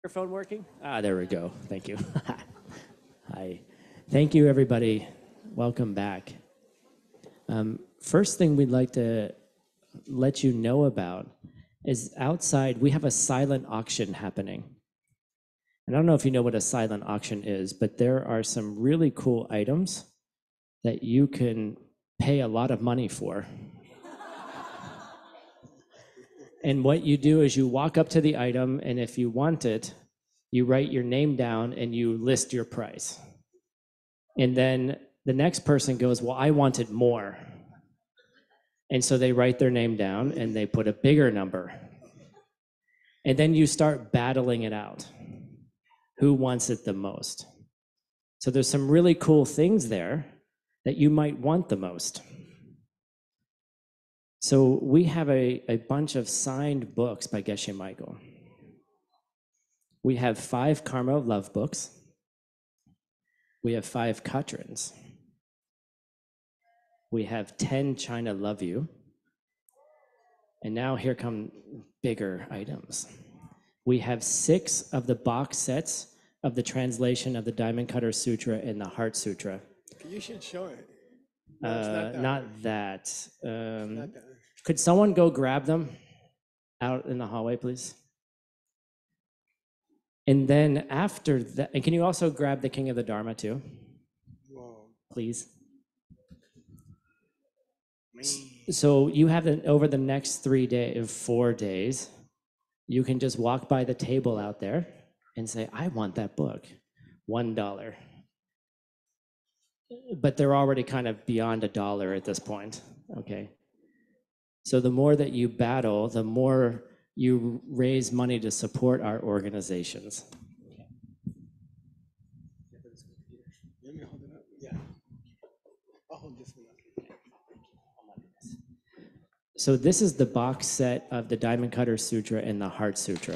Microphone working? There we go. Thank you. Hi. Thank you, everybody. Welcome back. First thing we'd like to let you know about is outside, we have a silent auction happening. And I don't know if you know what a silent auction is, but there are some really cool items that you can pay a lot of money for. And what you do is you walk up to the item, and if you want it, you write your name down and you list your price. And then the next person goes, well, I wanted more. And so they write their name down and they put a bigger number. And then you start battling it out. Who wants it the most? So there's some really cool things there that you might want the most. So we have a bunch of signed books by Geshe Michael. We have 5 Karma of Love books. We have 5 Katrins. We have 10 China Love You. And now here come bigger items. We have 6 of the box sets of the translation of the Diamond Cutter Sutra and the Heart Sutra. You should show it. No, it's Not that. Could someone go grab them out in the hallway, please? And then after that, and can you also grab the King of the Dharma too? Whoa. Please. Man. So you have over the next 4 days, you can just walk by the table out there and say, I want that book, $1. But they're already kind of beyond $1 at this point, okay? So the more that you battle, the more you raise money to support our organizations. Let me hold it up. Yeah. I'll hold this one up. So this is the box set of the Diamond Cutter Sutra and the Heart Sutra.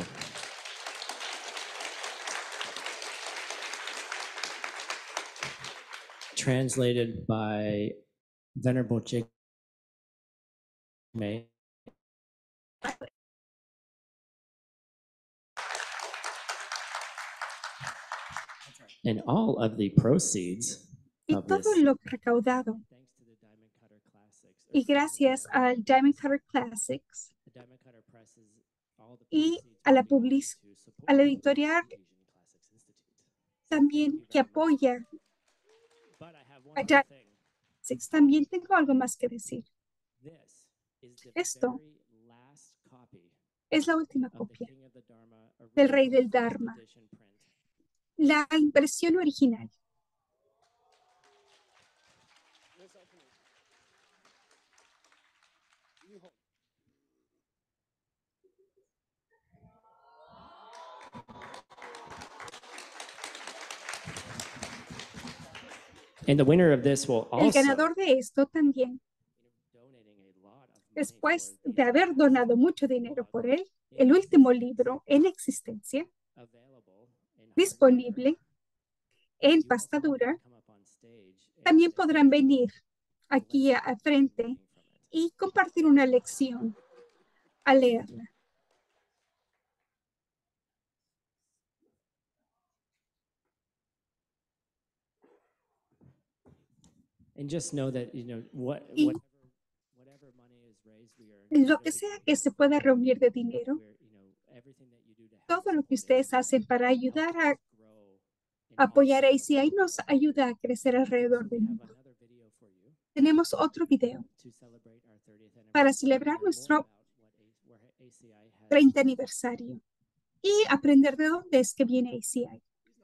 Translated by Venerable Jacob May. And all of the proceeds Y of todo this, lo recaudado, thanks to the Diamond Cutter Classics, y gracias al Diamond Cutter Classics the Diamond Cutter presses all the y proceeds a la, will be used to support a la editorial the Asian Classics Institute. también que apoya But I have one a more Diamond thing. Classics. También tengo algo más que decir. This is the Esto very last copy es la última of the copia King of the Dharma del Rey del original Dharma, first edition print. la impresión original. And the winner of this will El also, ganador de esto también, donating a lot of money después for de haber donado mucho dinero por él, el último libro en existencia, available in disponible en pastadura, come up on stage and también podrán venir aquí a frente y compartir una lección al leerla. and just know that Y whatever money is raised, we are lo que sea que se pueda reunir de dinero, everything that you do to help todo lo que support ustedes hacen para ayudar a grow in apoyar a ACI nos ayuda a crecer alrededor del mundo. another video for you Tenemos otro video to celebrate our 30th para anniversary. celebrar Learn more nuestro about where ACI has 30 aniversario y aprender de dónde es que viene ACI.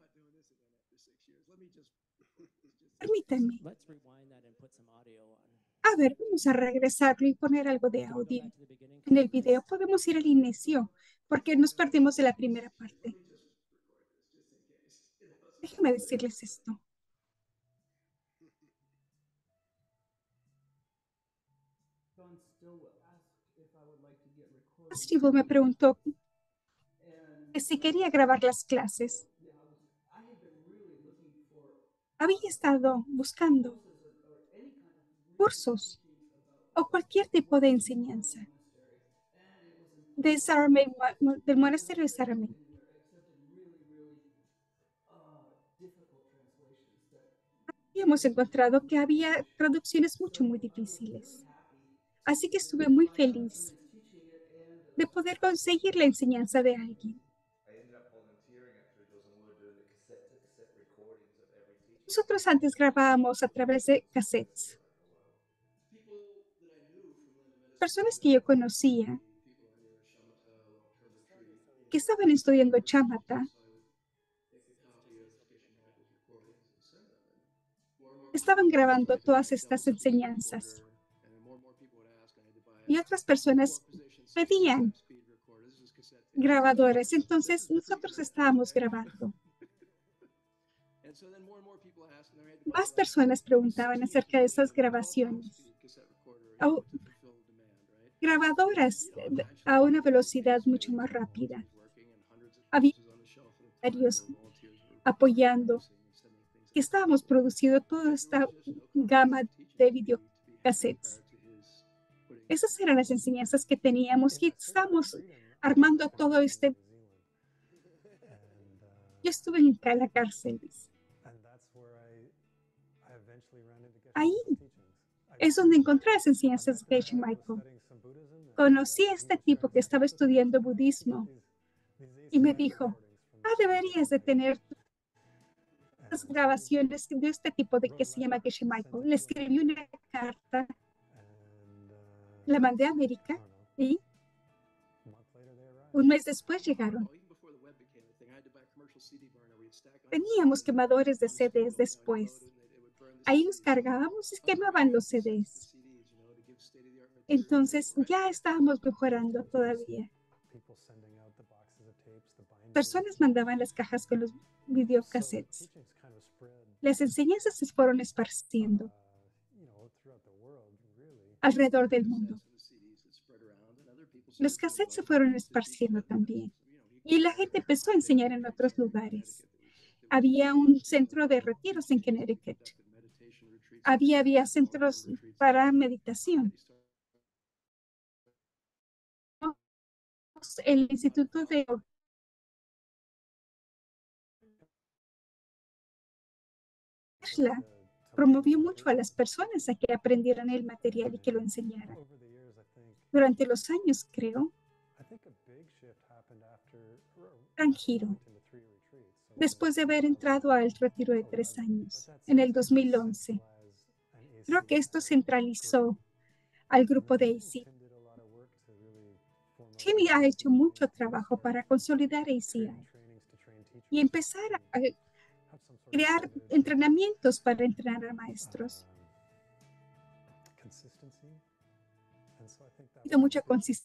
Permítanme. Let's rewind that and put some audio on. A ver, vamos a regresarlo y poner algo de Can we go audio. back to the beginning? En el video podemos ir al inicio porque nos perdimos de la primera parte. Déjenme decirles esto. Steve me preguntó que si quería grabar las clases. Había estado buscando cursos o cualquier tipo de enseñanza de Saramay, del monasterio de Saramay. y hemos encontrado que había traducciones muy difíciles. Así que estuve muy feliz de poder conseguir la enseñanza de alguien. Nosotros antes grabábamos a través de cassettes. Personas que yo conocía que estaban estudiando chamata estaban grabando todas estas enseñanzas y otras personas pedían grabadores. Entonces nosotros estábamos grabando. Más personas preguntaban acerca de esas grabaciones. O grabadoras a una velocidad mucho más rápida. Había varios apoyando que estábamos produciendo toda esta gama de videocassettes. Esas eran las enseñanzas que teníamos y estamos armando todo este. Yo estuve en la cárcel. Ahí es donde encontré las enseñanzas de Geshe Michael. Conocí a este tipo que estaba estudiando budismo y me dijo, deberías de tener las grabaciones de este tipo de que se llama Geshe Michael. Le escribí una carta, la mandé a América y un mes después llegaron. Teníamos quemadores de CDs después. Ahí los cargábamos y quemaban los CDs. Entonces ya estábamos mejorando todavía. Personas mandaban las cajas con los videocassettes. Las enseñanzas se fueron esparciendo alrededor del mundo. Los cassettes se fueron esparciendo también. Y la gente empezó a enseñar en otros lugares. Había un centro de retiros en Connecticut. Había centros para meditación. El Instituto de Ashla promovió mucho a las personas a que aprendieran el material y que lo enseñaran. Durante los años, creo, gran giro. Después de haber entrado al retiro de 3 años, en el 2011, creo que esto centralizó al grupo de ACI. Jimmy ha hecho mucho trabajo para consolidar ACI y empezar a crear entrenamientos para entrenar a maestros. Ha habido mucha consistencia.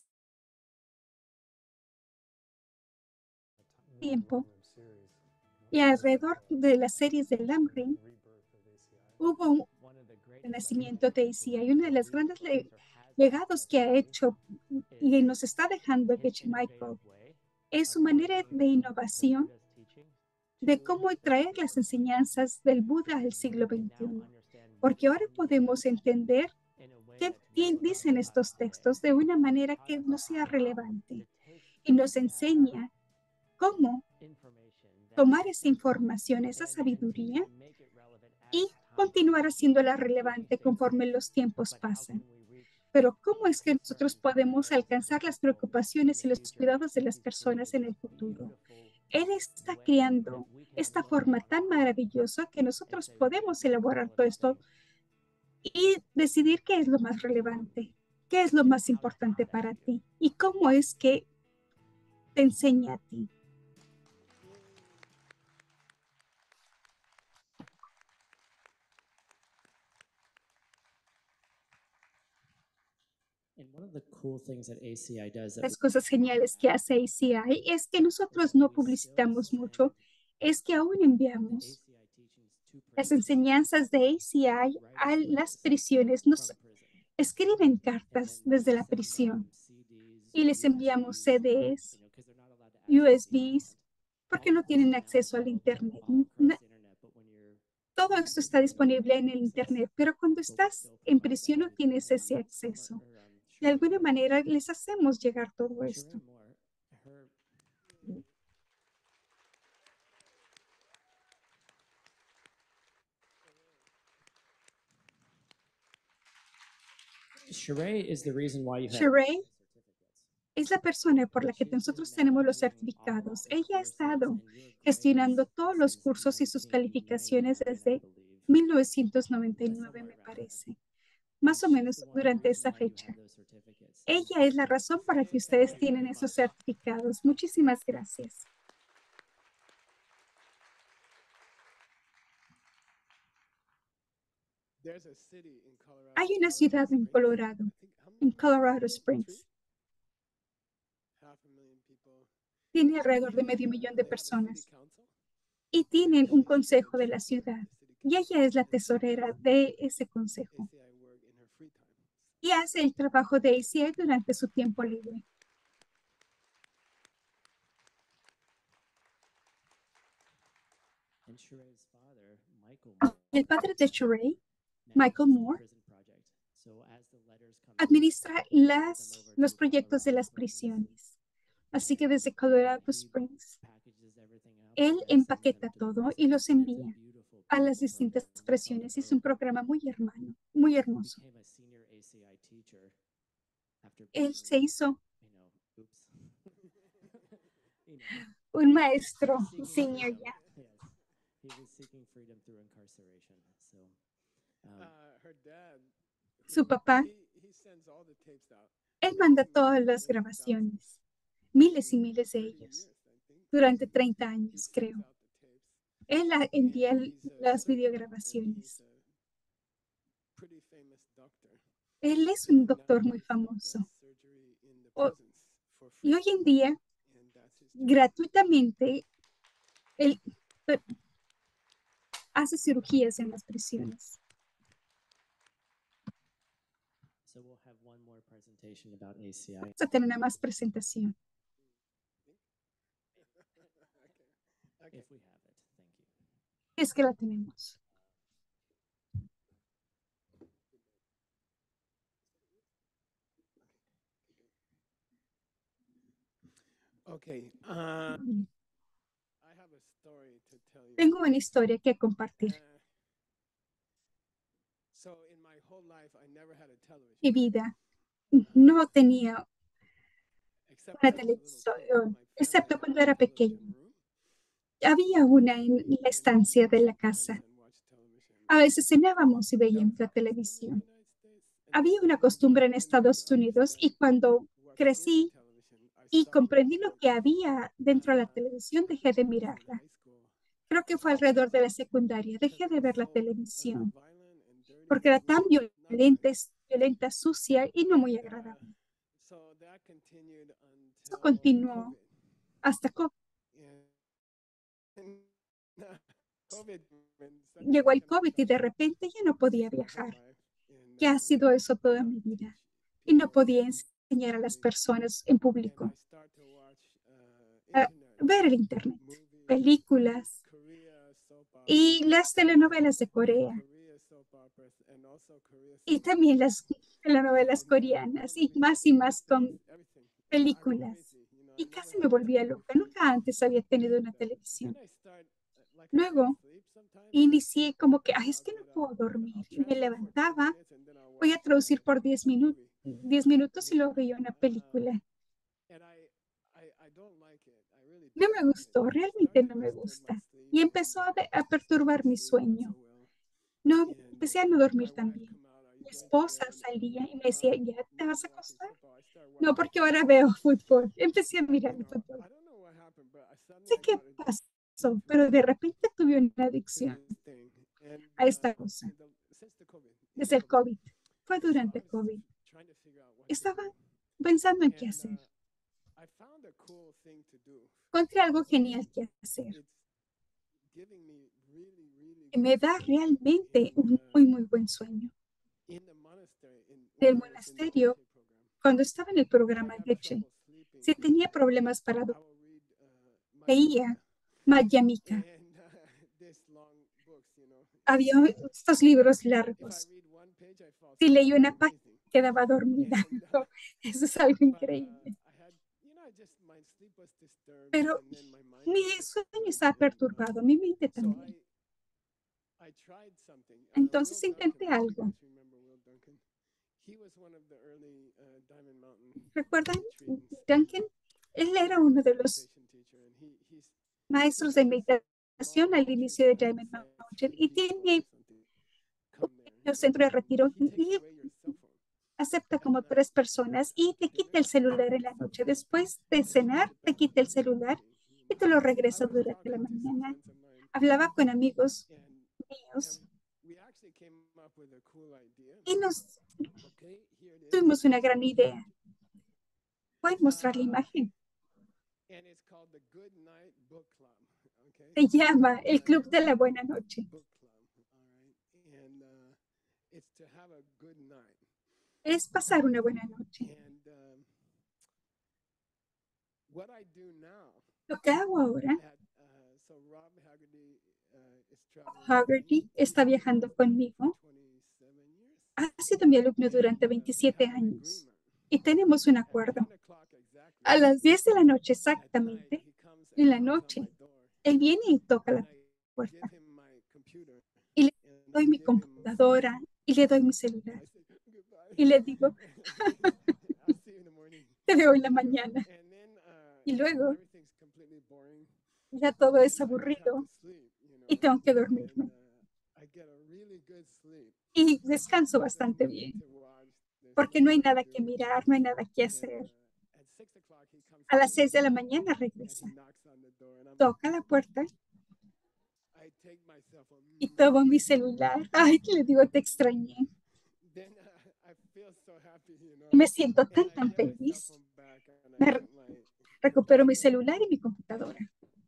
Tiempo y alrededor de las series de Lamrim hubo un renacimiento de ACI. Y uno de los grandes legados que ha hecho y nos está dejando Geshe Michael es su manera de innovación de cómo traer las enseñanzas del Buda al siglo XXI. Porque ahora podemos entender qué dicen estos textos de una manera que no sea relevante y nos enseña cómo tomar esa información, esa sabiduría y continuar haciéndola relevante conforme los tiempos pasan. Pero ¿cómo es que nosotros podemos alcanzar las preocupaciones y los cuidados de las personas en el futuro? Él está creando esta forma tan maravillosa que nosotros podemos elaborar todo esto y decidir qué es lo más relevante, qué es lo más importante para ti y cómo es que te enseña a ti. Las cosas geniales que hace ACI es que nosotros no publicitamos mucho, es que aún enviamos las enseñanzas de ACI a las prisiones. Nos escriben cartas desde la prisión y les enviamos CDs, USBs, porque no tienen acceso al Internet. Todo esto está disponible en el Internet, pero cuando estás en prisión no tienes ese acceso. De alguna manera les hacemos llegar todo esto. Sheree is the reason why you have Sheree es la persona por la que nosotros tenemos los certificados. Ella ha estado gestionando todos los cursos y sus calificaciones desde 1999, me parece, más o menos durante esa fecha. Ella es la razón para que ustedes tienen esos certificados. Muchísimas gracias. Hay una ciudad en Colorado, en Colorado Springs. Tiene alrededor de 500,000 de personas y tienen un consejo de la ciudad. Y ella es la tesorera de ese consejo. Y hace el trabajo de ACI durante su tiempo libre. El padre de Sheree, Michael Moore, administra los proyectos de las prisiones. Así que desde Colorado Springs, él empaqueta todo y los envía a las distintas prisiones. Es un programa muy hermoso. Él se hizo un maestro senior ya. Su papá, él manda todas las grabaciones, miles y miles de ellos, durante 30 años, creo. Él envía las videograbaciones. Él es un doctor muy famoso. Y hoy en día, gratuitamente, él hace cirugías en las prisiones. Vamos a tener una más presentación. Es que la tenemos. Tengo una historia que compartir. Mi vida no tenía una televisión, excepto cuando era pequeño. Había una en la estancia de la casa. A veces cenábamos y veíamos la televisión. Había una costumbre en Estados Unidos y cuando crecí y comprendí lo que había dentro de la televisión, dejé de mirarla. Creo que fue alrededor de la secundaria. Dejé de ver la televisión porque era tan violenta, sucia y no muy agradable. Eso continuó hasta COVID. Llegó el COVID y de repente ya no podía viajar. Ya ha sido eso toda mi vida. Y no podía enseñar a las personas en público a ver el internet, películas y las telenovelas de Corea. Y también las telenovelas coreanas y más con películas. Y casi me volvía loca. Nunca antes había tenido una televisión. Luego inicié como que, es que no puedo dormir. Y me levantaba, voy a traducir por 10 minutos y luego veía una película. No me gustó, realmente no me gusta. Y empezó a perturbar mi sueño. No, empecé a no dormir también. Mi esposa salía y me decía, ¿ya te vas a acostar? No, porque ahora veo fútbol. Empecé a mirar el fútbol. No sé qué pasó, pero de repente tuve una adicción a esta cosa. Desde el COVID. Fue durante COVID. Estaba pensando en qué hacer. Encontré algo genial que hacer. Que me da realmente un muy buen sueño. Del monasterio, cuando estaba en el programa Leche, si tenía problemas para dormir, leía Madhyamika. Había estos libros largos. Si leí una página, quedaba dormida. Eso es algo increíble. Pero mi sueño estaba perturbado, mi mente también. Entonces intenté algo. ¿Recuerdan Duncan? Él era uno de los maestros de meditación al inicio de Diamond Mountain y tiene un centro de retiro y acepta como 3 personas y te quita el celular en la noche. Después de cenar, te quita el celular y te lo regresa durante la mañana. Hablaba con amigos míos y nos tuvimos una gran idea. Pueden mostrar la imagen. Se llama el Club de la Buena Noche. Es pasar una buena noche. Lo que hago ahora, Haggerty está viajando conmigo. Ha sido mi alumno durante 27 años y tenemos un acuerdo. A las 10 de la noche exactamente, en la noche, él viene y toca la puerta y le doy mi computadora y le doy mi celular y le digo, te veo en la mañana. Y luego ya todo es aburrido y tengo que dormirme. Y descanso bastante bien, porque no hay nada que mirar, no hay nada que hacer. A las 6 de la mañana regresa, toca la puerta y tomo mi celular. Ay, le digo, te extrañé. Y me siento tan feliz. Me recupero mi celular y mi computadora.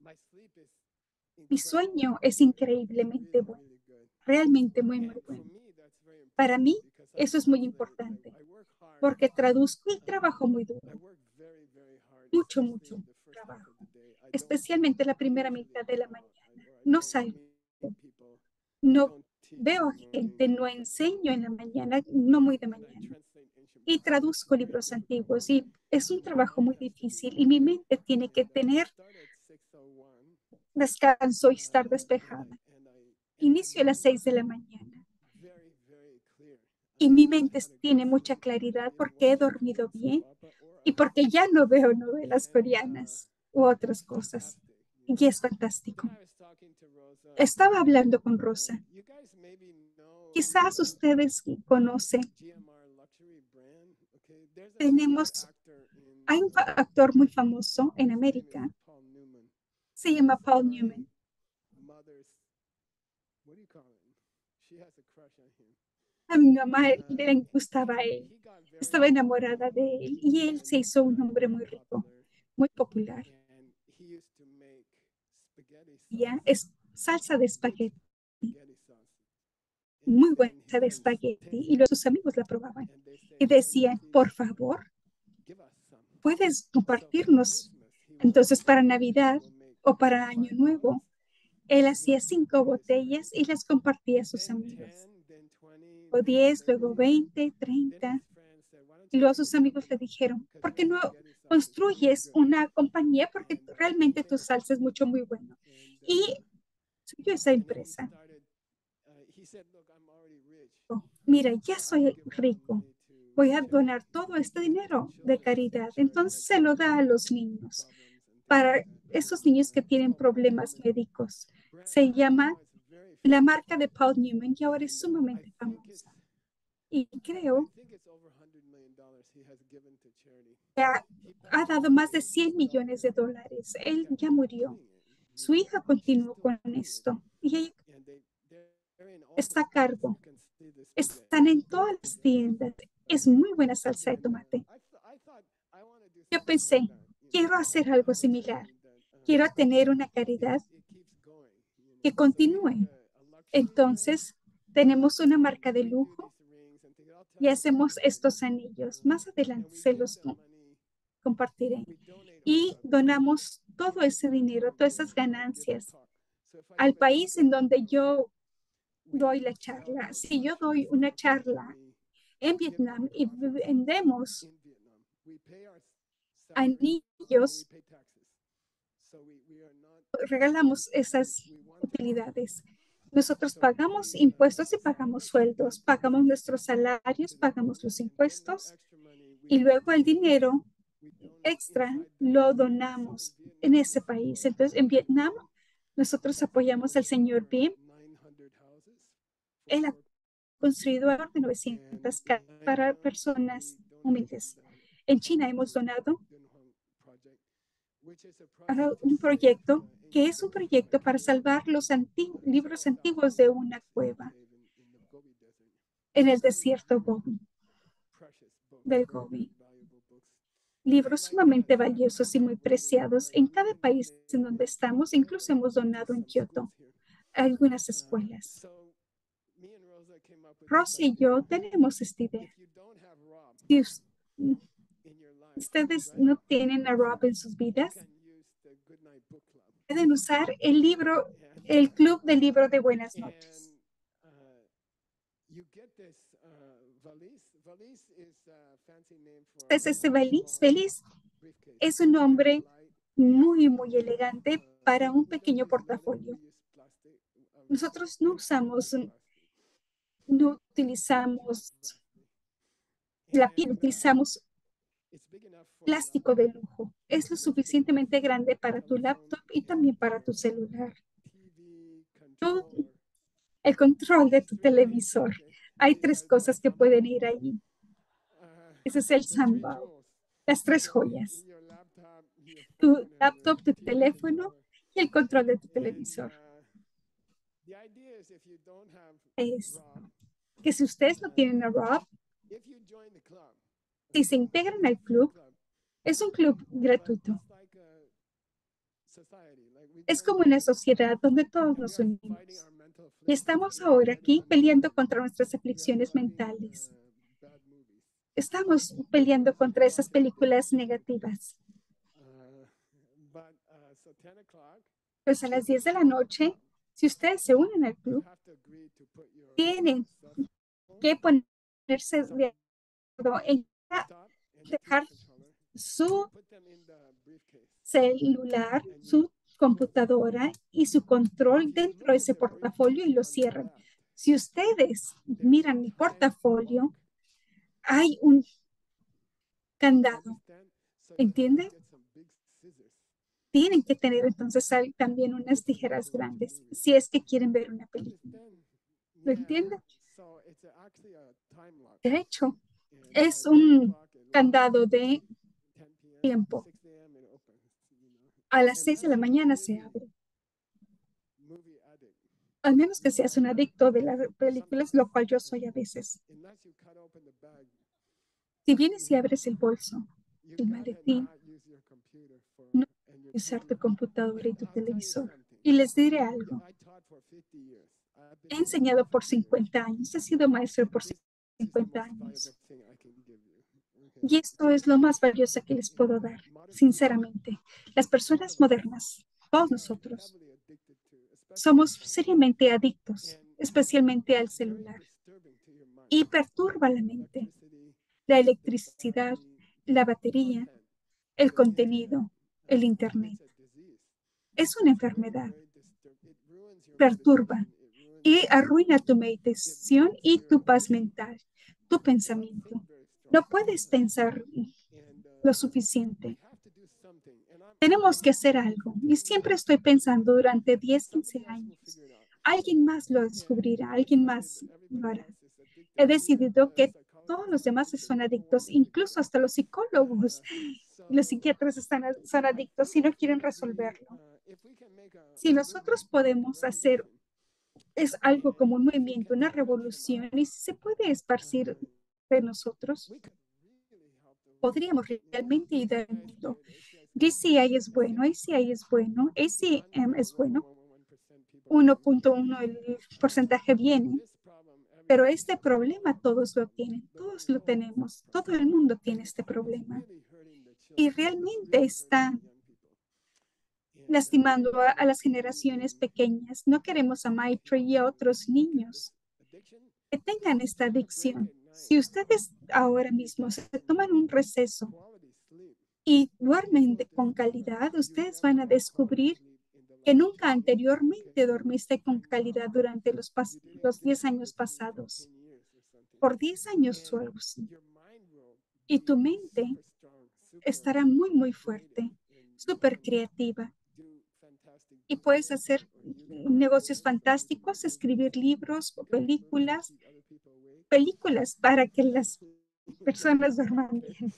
Mi sueño es increíblemente bueno, realmente muy bueno. Para mí, eso es muy importante, porque traduzco y trabajo muy duro, mucho trabajo, especialmente la primera mitad de la mañana. No salgo, no veo a gente, no enseño en la mañana, no muy de mañana. Y traduzco libros antiguos y es un trabajo muy difícil y mi mente tiene que tener descanso y estar despejada. Inicio a las 6 de la mañana y mi mente tiene mucha claridad porque he dormido bien y porque ya no veo novelas coreanas u otras cosas. Y es fantástico. Estaba hablando con Rosa. Quizás ustedes conocen. Hay un actor muy famoso en América. Se llama Paul Newman. A mi mamá le gustaba a él. Estaba enamorada de él y él se hizo un hombre muy rico, muy popular. Ya es salsa de espagueti, muy buena salsa de espagueti y sus amigos la probaban y decían, por favor, puedes compartirnos. Entonces para Navidad o para Año Nuevo, él hacía 5 botellas y las compartía a sus amigos. O 10, luego 20, 30. Y luego sus amigos le dijeron, ¿por qué no construyes una compañía? Porque realmente tu salsa es muy bueno. Y subió esa empresa. Mira, ya soy rico. Voy a donar todo este dinero de caridad. Entonces se lo da a los niños, para esos niños que tienen problemas médicos. Se llama la marca de Paul Newman y ahora es sumamente famosa. Y creo que ha dado más de 100 millones de dólares. Él ya murió. Su hija continuó con esto y ella está a cargo. Están en todas las tiendas. Es muy buena salsa de tomate. Yo pensé, quiero hacer algo similar. Quiero tener una caridad que continúe. Entonces, tenemos una marca de lujo y hacemos estos anillos. Más adelante se los compartiré. Y donamos todo ese dinero, todas esas ganancias al país en donde yo doy la charla. Si yo doy una charla en Vietnam y vendemos anillos, regalamos esas utilidades. Nosotros pagamos impuestos y pagamos sueldos, pagamos nuestros salarios, pagamos los impuestos y luego el dinero extra lo donamos en ese país. Entonces, en Vietnam, nosotros apoyamos al señor Bim. Él ha construido alrededor de 900 casas para personas humildes. En China hemos donado a un proyecto que es un proyecto para salvar los libros antiguos de una cueva en el desierto del Gobi. Libros sumamente valiosos y muy preciados en cada país en donde estamos. Incluso hemos donado en Kioto a algunas escuelas. Ross y yo tenemos esta idea. Si ustedes no tienen a Rob en sus vidas, pueden usar el club del libro de buenas noches. Este Feliz es un nombre muy, muy elegante para un pequeño portafolio. Nosotros no utilizamos la piel, utilizamos plástico de lujo. Es lo suficientemente grande para tu laptop y también para tu celular. El control de tu televisor. Hay 3 cosas que pueden ir allí. Ese es el Sunbow. Las 3 joyas. Tu laptop, tu teléfono y el control de tu televisor. Es que si ustedes no tienen a Rob, si se integran al club, es un club gratuito. Es como una sociedad donde todos nos unimos. Y estamos ahora aquí peleando contra nuestras aflicciones mentales. Estamos peleando contra esas películas negativas. Pues a las 10 de la noche, si ustedes se unen al club, tienen que ponerse de acuerdo en dejar su celular, su computadora y su control dentro de ese portafolio y lo cierran. Si ustedes miran mi portafolio, hay un candado, ¿entienden? Tienen que tener entonces también unas tijeras grandes si es que quieren ver una película. ¿Lo entienden? De hecho, es un candado de tiempo. A las 6 de la mañana se abre. Al menos que seas un adicto de las películas, lo cual yo soy a veces. Si vienes y abres el bolso, el maletín, no puedes usar tu computadora y tu televisor. Y les diré algo. He enseñado por 50 años, he sido maestro por 50 años. Y esto es lo más valioso que les puedo dar, sinceramente. Las personas modernas, todos nosotros, somos seriamente adictos, especialmente al celular. Y perturba la mente. La electricidad, la batería, el contenido, el Internet. Es una enfermedad. Perturba y arruina tu meditación y tu paz mental, tu pensamiento. No puedes pensar lo suficiente. Tenemos que hacer algo. Y siempre estoy pensando durante 10, 15 años. Alguien más lo descubrirá, alguien más lo hará. He decidido que todos los demás son adictos, incluso hasta los psicólogos. Los psiquiatras son adictos y no quieren resolverlo. Si nosotros podemos hacer, es algo como un movimiento, una revolución, y si se puede esparcir de nosotros, podríamos realmente ayudar al mundo. DCI es bueno, ACI es bueno, ACM es bueno. 1.1 el porcentaje viene, pero este problema todos lo tienen, todos lo tenemos, todo el mundo tiene este problema. Y realmente está lastimando a las generaciones pequeñas. No queremos a Maitri y a otros niños que tengan esta adicción. Si ustedes ahora mismo se toman un receso y duermen con calidad, ustedes van a descubrir que nunca anteriormente dormiste con calidad durante los 10 años pasados, por 10 años o algo así. Y tu mente estará muy, muy fuerte, súper creativa. Y puedes hacer negocios fantásticos, escribir libros o películas para que las personas duerman bien.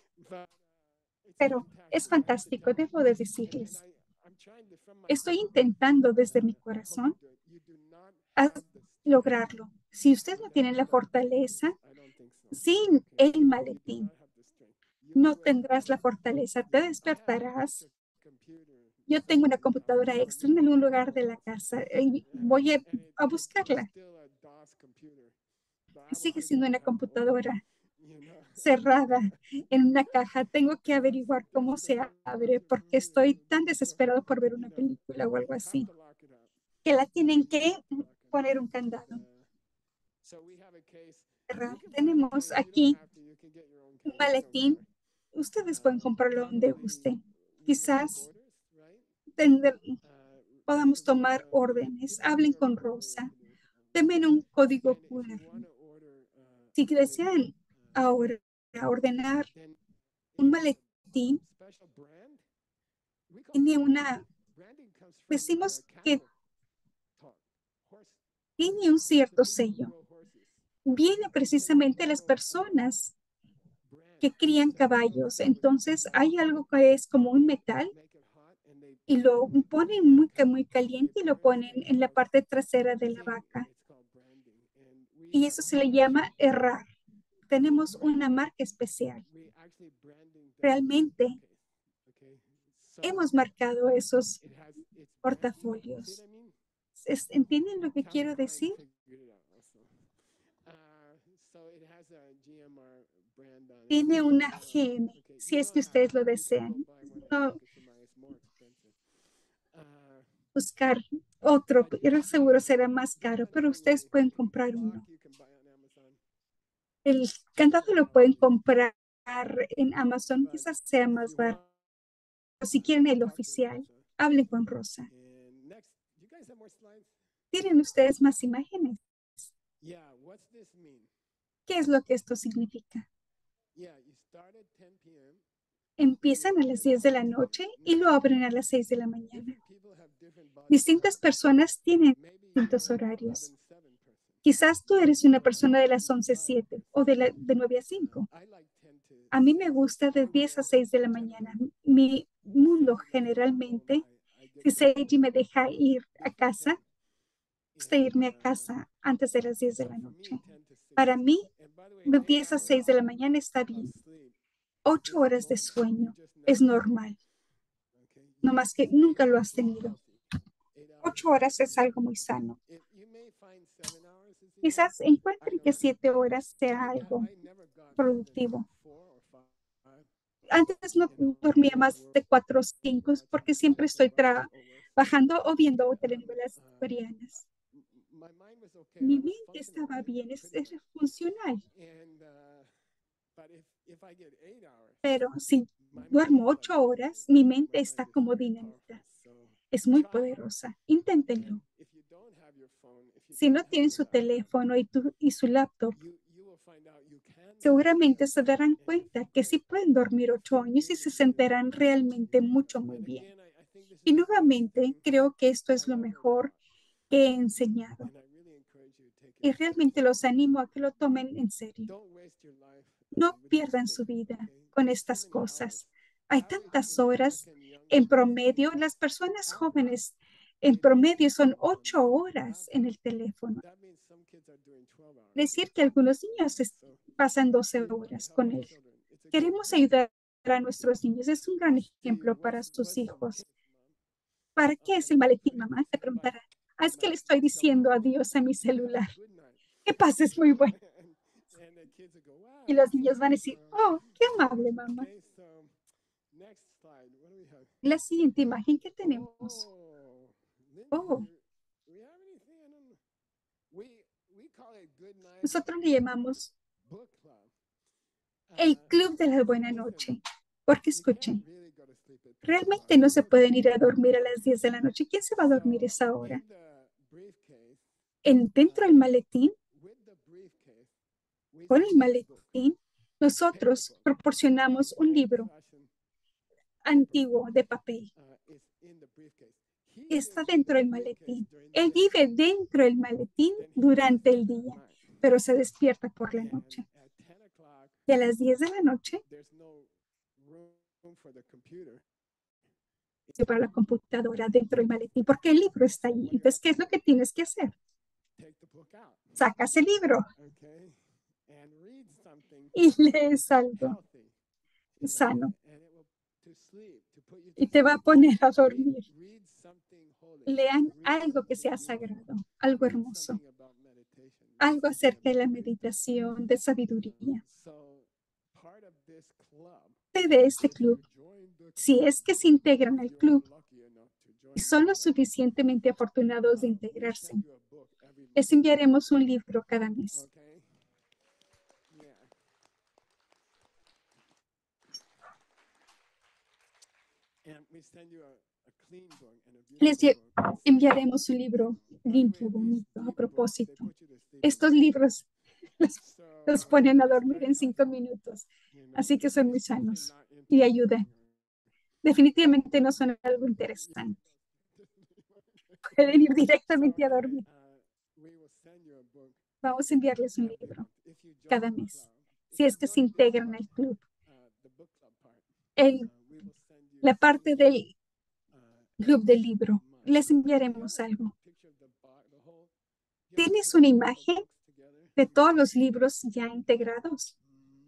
Pero es fantástico, debo de decirles. Estoy intentando desde mi corazón a lograrlo. Si usted no tiene la fortaleza, sin el maletín, no tendrás la fortaleza. Te despertarás. Yo tengo una computadora extra en algún lugar de la casa y voy a buscarla. Sigue siendo una computadora cerrada en una caja. Tengo que averiguar cómo se abre porque estoy tan desesperado por ver una película o algo así, que la tienen que poner un candado. Tenemos aquí un maletín. Ustedes pueden comprarlo donde guste. Quizás tender- podamos tomar órdenes. Hablen con Rosa. Denme un código QR. Si desean ahora ordenar un maletín, tiene decimos que tiene un cierto sello. Viene precisamente de las personas que crían caballos. Entonces hay algo que es como un metal y lo ponen muy, muy caliente y lo ponen en la parte trasera de la vaca. Y eso se le llama errar. Tenemos una marca especial. Realmente hemos marcado esos portafolios. ¿Entienden lo que quiero decir? Tiene una GM, si es que ustedes lo desean. No buscar otro, pero seguro será más caro, pero ustedes pueden comprar uno. El candado lo pueden comprar en Amazon, quizás sea más barato. Si quieren el oficial, hablen con Rosa. ¿Tienen ustedes más imágenes? ¿Qué es lo que esto significa? Empiezan a las 10 de la noche y lo abren a las 6 de la mañana. Distintas personas tienen distintos horarios. Quizás tú eres una persona de las 11 a 7 o de 9 a 5. A mí me gusta de 10 a 6 de la mañana. Mi mundo generalmente, si Seiji me deja ir a casa, gusta irme a casa antes de las 10 de la noche. Para mí, de 10 a 6 de la mañana está bien. 8 horas de sueño es normal, no más que nunca lo has tenido. 8 horas es algo muy sano. Quizás encuentren que 7 horas sea algo productivo. Antes no dormía más de 4 o 5 porque siempre estoy trabajando o viendo telenovelas coreanas. Mi mente estaba bien, es funcional. Pero si duermo 8 horas, mi mente está como dinamita. Es muy poderosa. Inténtenlo. Si no tienen su teléfono y su laptop, seguramente se darán cuenta que sí pueden dormir 8 años y se sentirán realmente mucho, muy bien. Y nuevamente, creo que esto es lo mejor que he enseñado. Y realmente los animo a que lo tomen en serio. No pierdan su vida con estas cosas. Hay tantas horas en promedio. Las personas jóvenes en promedio son 8 horas en el teléfono. Decir que algunos niños pasan 12 horas con él. Queremos ayudar a nuestros niños. Es un gran ejemplo para sus hijos. ¿Para qué es el maletín, mamá? Te preguntará. Ah, es que le estoy diciendo adiós a mi celular. Que pases muy bueno. Y los niños van a decir, oh, qué amable, mamá. La siguiente imagen que tenemos. Oh, nosotros le llamamos el Club de la Buena Noche. Porque escuchen, Realmente no se pueden ir a dormir a las 10 de la noche. ¿Quién se va a dormir esa hora? Dentro del maletín, con el maletín, nosotros proporcionamos un libro antiguo de papel. Está dentro del maletín. Él vive dentro del maletín durante el día, pero se despierta por la noche. Y a las 10 de la noche, para la computadora dentro del maletín, porque el libro está ahí. Entonces, ¿qué es lo que tienes que hacer? Sacas el libro y lees algo sano y te va a poner a dormir. Lean algo que sea sagrado, algo hermoso, algo acerca de la meditación, de sabiduría. De este club, si es que se integran al club y son lo suficientemente afortunados de integrarse, les enviaremos un libro cada mes. Les enviaremos un libro limpio, bonito, a propósito. Estos libros los ponen a dormir en 5 minutos, así que son muy sanos y ayudan. Definitivamente no son algo interesante. Pueden ir directamente a dormir. Vamos a enviarles un libro cada mes, si es que se integran al club. La parte del club del libro, les enviaremos algo. ¿Tienes una imagen de todos los libros ya integrados?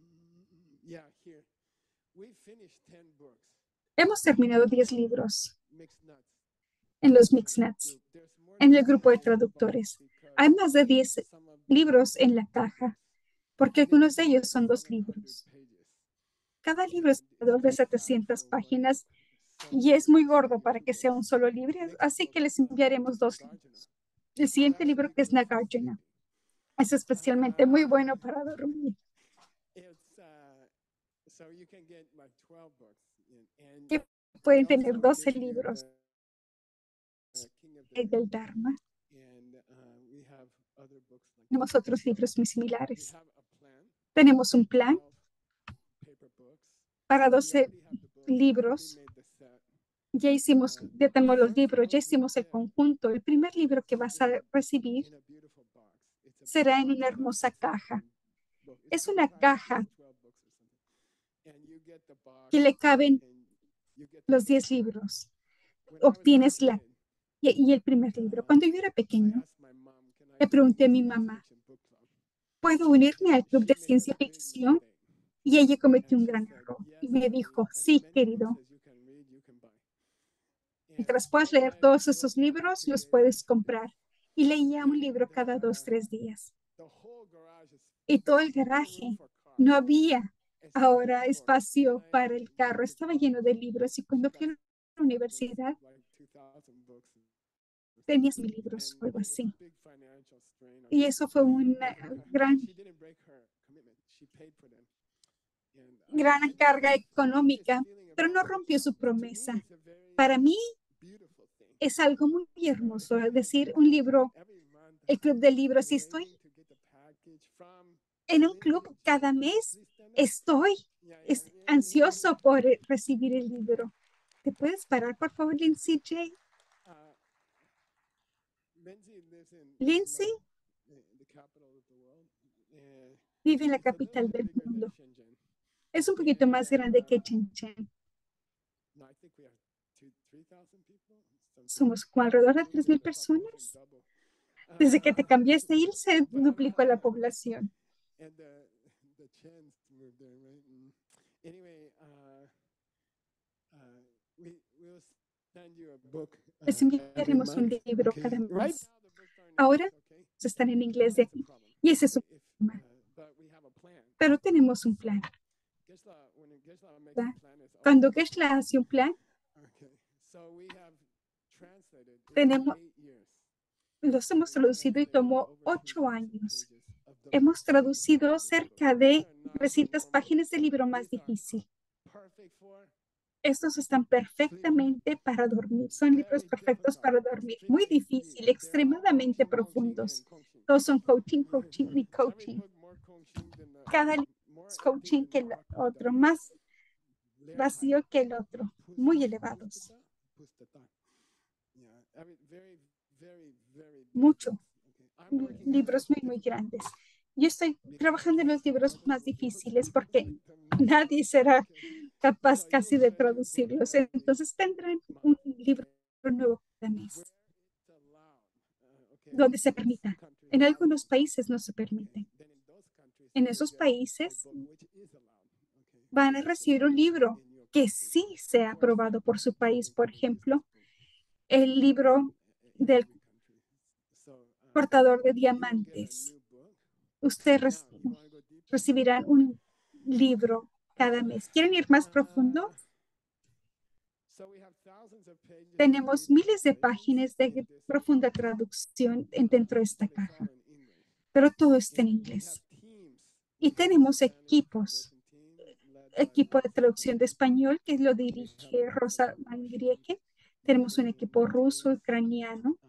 Hemos terminado 10 libros en los Mixnuts, en el grupo de traductores. Hay más de 10 libros en la caja, porque algunos de ellos son 2 libros. Cada libro es alrededor de 700 páginas y es muy gordo para que sea un solo libro, así que les enviaremos 2 libros. El siguiente libro, que es Nagarjuna, es especialmente muy bueno para dormir. Que pueden tener 12 libros del Dharma. Tenemos otros libros muy similares. Tenemos un plan para 12 libros. Ya tenemos los libros, ya hicimos el conjunto. El primer libro que vas a recibir será en una hermosa caja. Es una caja que le caben los 10 libros. Obtienes y el primer libro. Cuando yo era pequeño, le pregunté a mi mamá, ¿puedo unirme al club de ciencia ficción? Y ella cometió un gran error y me dijo, sí, querido. Mientras puedas leer todos esos libros, los puedes comprar. Y leía un libro cada 2, 3 días. Y todo el garaje, no había ahora espacio para el carro, estaba lleno de libros. Y cuando fui a la universidad, tenía 1,000 libros o algo así. Y eso fue una gran carga económica, pero no rompió su promesa. Para mí es algo muy hermoso, es decir, un libro, el club de libros. Si estoy en un club cada mes, estoy ansioso por recibir el libro. ¿Te puedes parar, por favor, Lindsay J? Lindsay vive en la capital del mundo. Es un poquito más grande que Shenzhen. Somos como alrededor de 3,000 personas. Desde que te cambiaste ahí, se duplicó la población. Les enviaremos un libro cada mes. Ahora están en inglés de aquí. Y ese es un problema. Pero tenemos un plan. ¿Verdad? Cuando Geshe-la hace un plan, los hemos traducido y tomó 8 años. Hemos traducido cerca de 300 páginas del libro más difícil. Estos están perfectamente para dormir. Son libros perfectos para dormir. Muy difícil, extremadamente profundos. Todos son coaching, coaching y coaching. Cada libro es coaching que el otro, más vacío que el otro, muy elevados. Mucho. Libros muy, muy grandes. Yo estoy trabajando en los libros más difíciles porque nadie será capaz casi de traducirlos. Entonces tendrán un libro nuevo cada mes, donde se permita. En algunos países no se permite. En esos países van a recibir un libro que sí sea aprobado por su país. Por ejemplo, el libro del portador de diamantes. Ustedes recibirán un libro cada mes. ¿Quieren ir más profundo? Tenemos miles de páginas de profunda traducción dentro de esta caja, pero todo está en inglés. Y tenemos equipo de traducción de español que lo dirige Rosa Mangrieke. Tenemos un equipo ruso, ucraniano,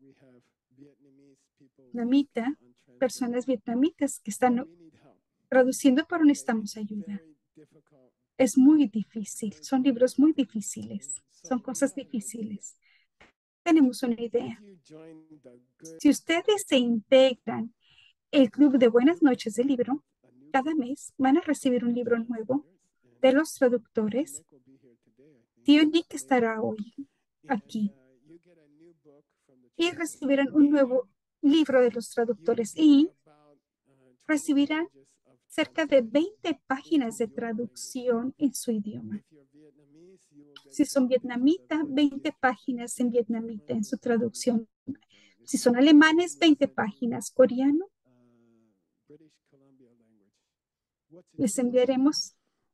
vietnamita, personas vietnamitas que están traduciendo, pero necesitamos ayuda. Es muy difícil, son libros muy difíciles, son cosas difíciles. Tenemos una idea. Si ustedes se integran el Club de Buenas Noches del Libro, cada mes van a recibir un libro nuevo de los traductores. Tío Nick estará hoy aquí y recibirán un nuevo libro de los traductores y recibirán cerca de 20 páginas de traducción en su idioma. Si son vietnamita, 20 páginas en vietnamita en su traducción. Si son alemanes, 20 páginas. Coreano, les enviaremos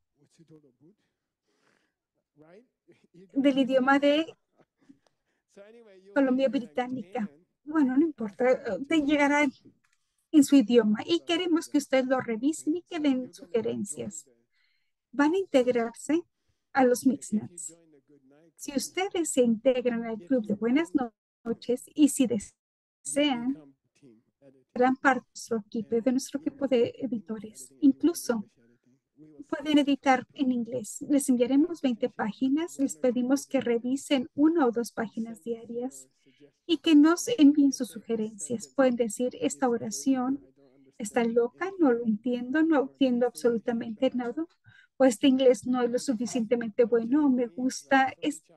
del idioma de Colombia Británica. Bueno, no importa, te llegará en su idioma y queremos que ustedes lo revisen y que den sugerencias. Van a integrarse a los Mixnats. Si ustedes se integran al Club de Buenas Noches y si desean, serán parte de nuestro equipo de editores. Incluso pueden editar en inglés. Les enviaremos 20 páginas. Les pedimos que revisen 1 o 2 páginas diarias y que nos envíen sus sugerencias. Pueden decir, esta oración está loca, no lo entiendo, no entiendo absolutamente nada, o este inglés no es lo suficientemente bueno, o me gusta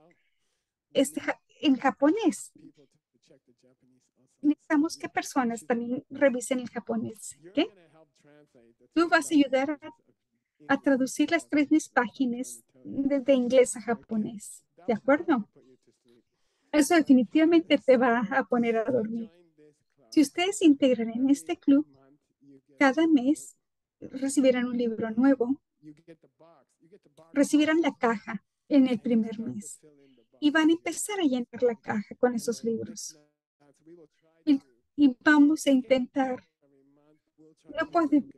en japonés. Necesitamos que personas también revisen el japonés. ¿Qué? Tú vas a ayudar a traducir las 3 páginas de inglés a japonés. ¿De acuerdo? Eso definitivamente te va a poner a dormir. Si ustedes se integran en este club, cada mes recibirán un libro nuevo, recibirán la caja en el primer mes y van a empezar a llenar la caja con esos libros. Y, y vamos a intentar no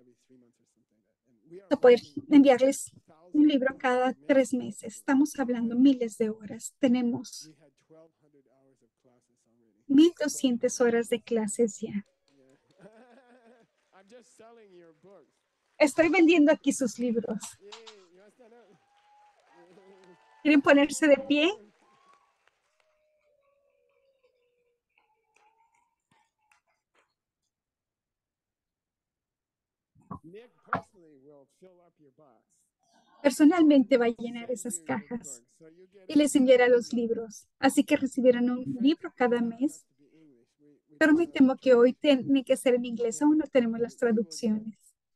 poder enviarles un libro cada 3 meses. Estamos hablando miles de horas. Tenemos 1,200 horas de clases ya. Estoy vendiendo aquí sus libros. ¿Quieren ponerse de pie? Personalmente va a llenar esas cajas y les enviará los libros. Así que recibirán un libro cada mes. Pero me temo que hoy tiene que ser en inglés. Aún no tenemos las traducciones.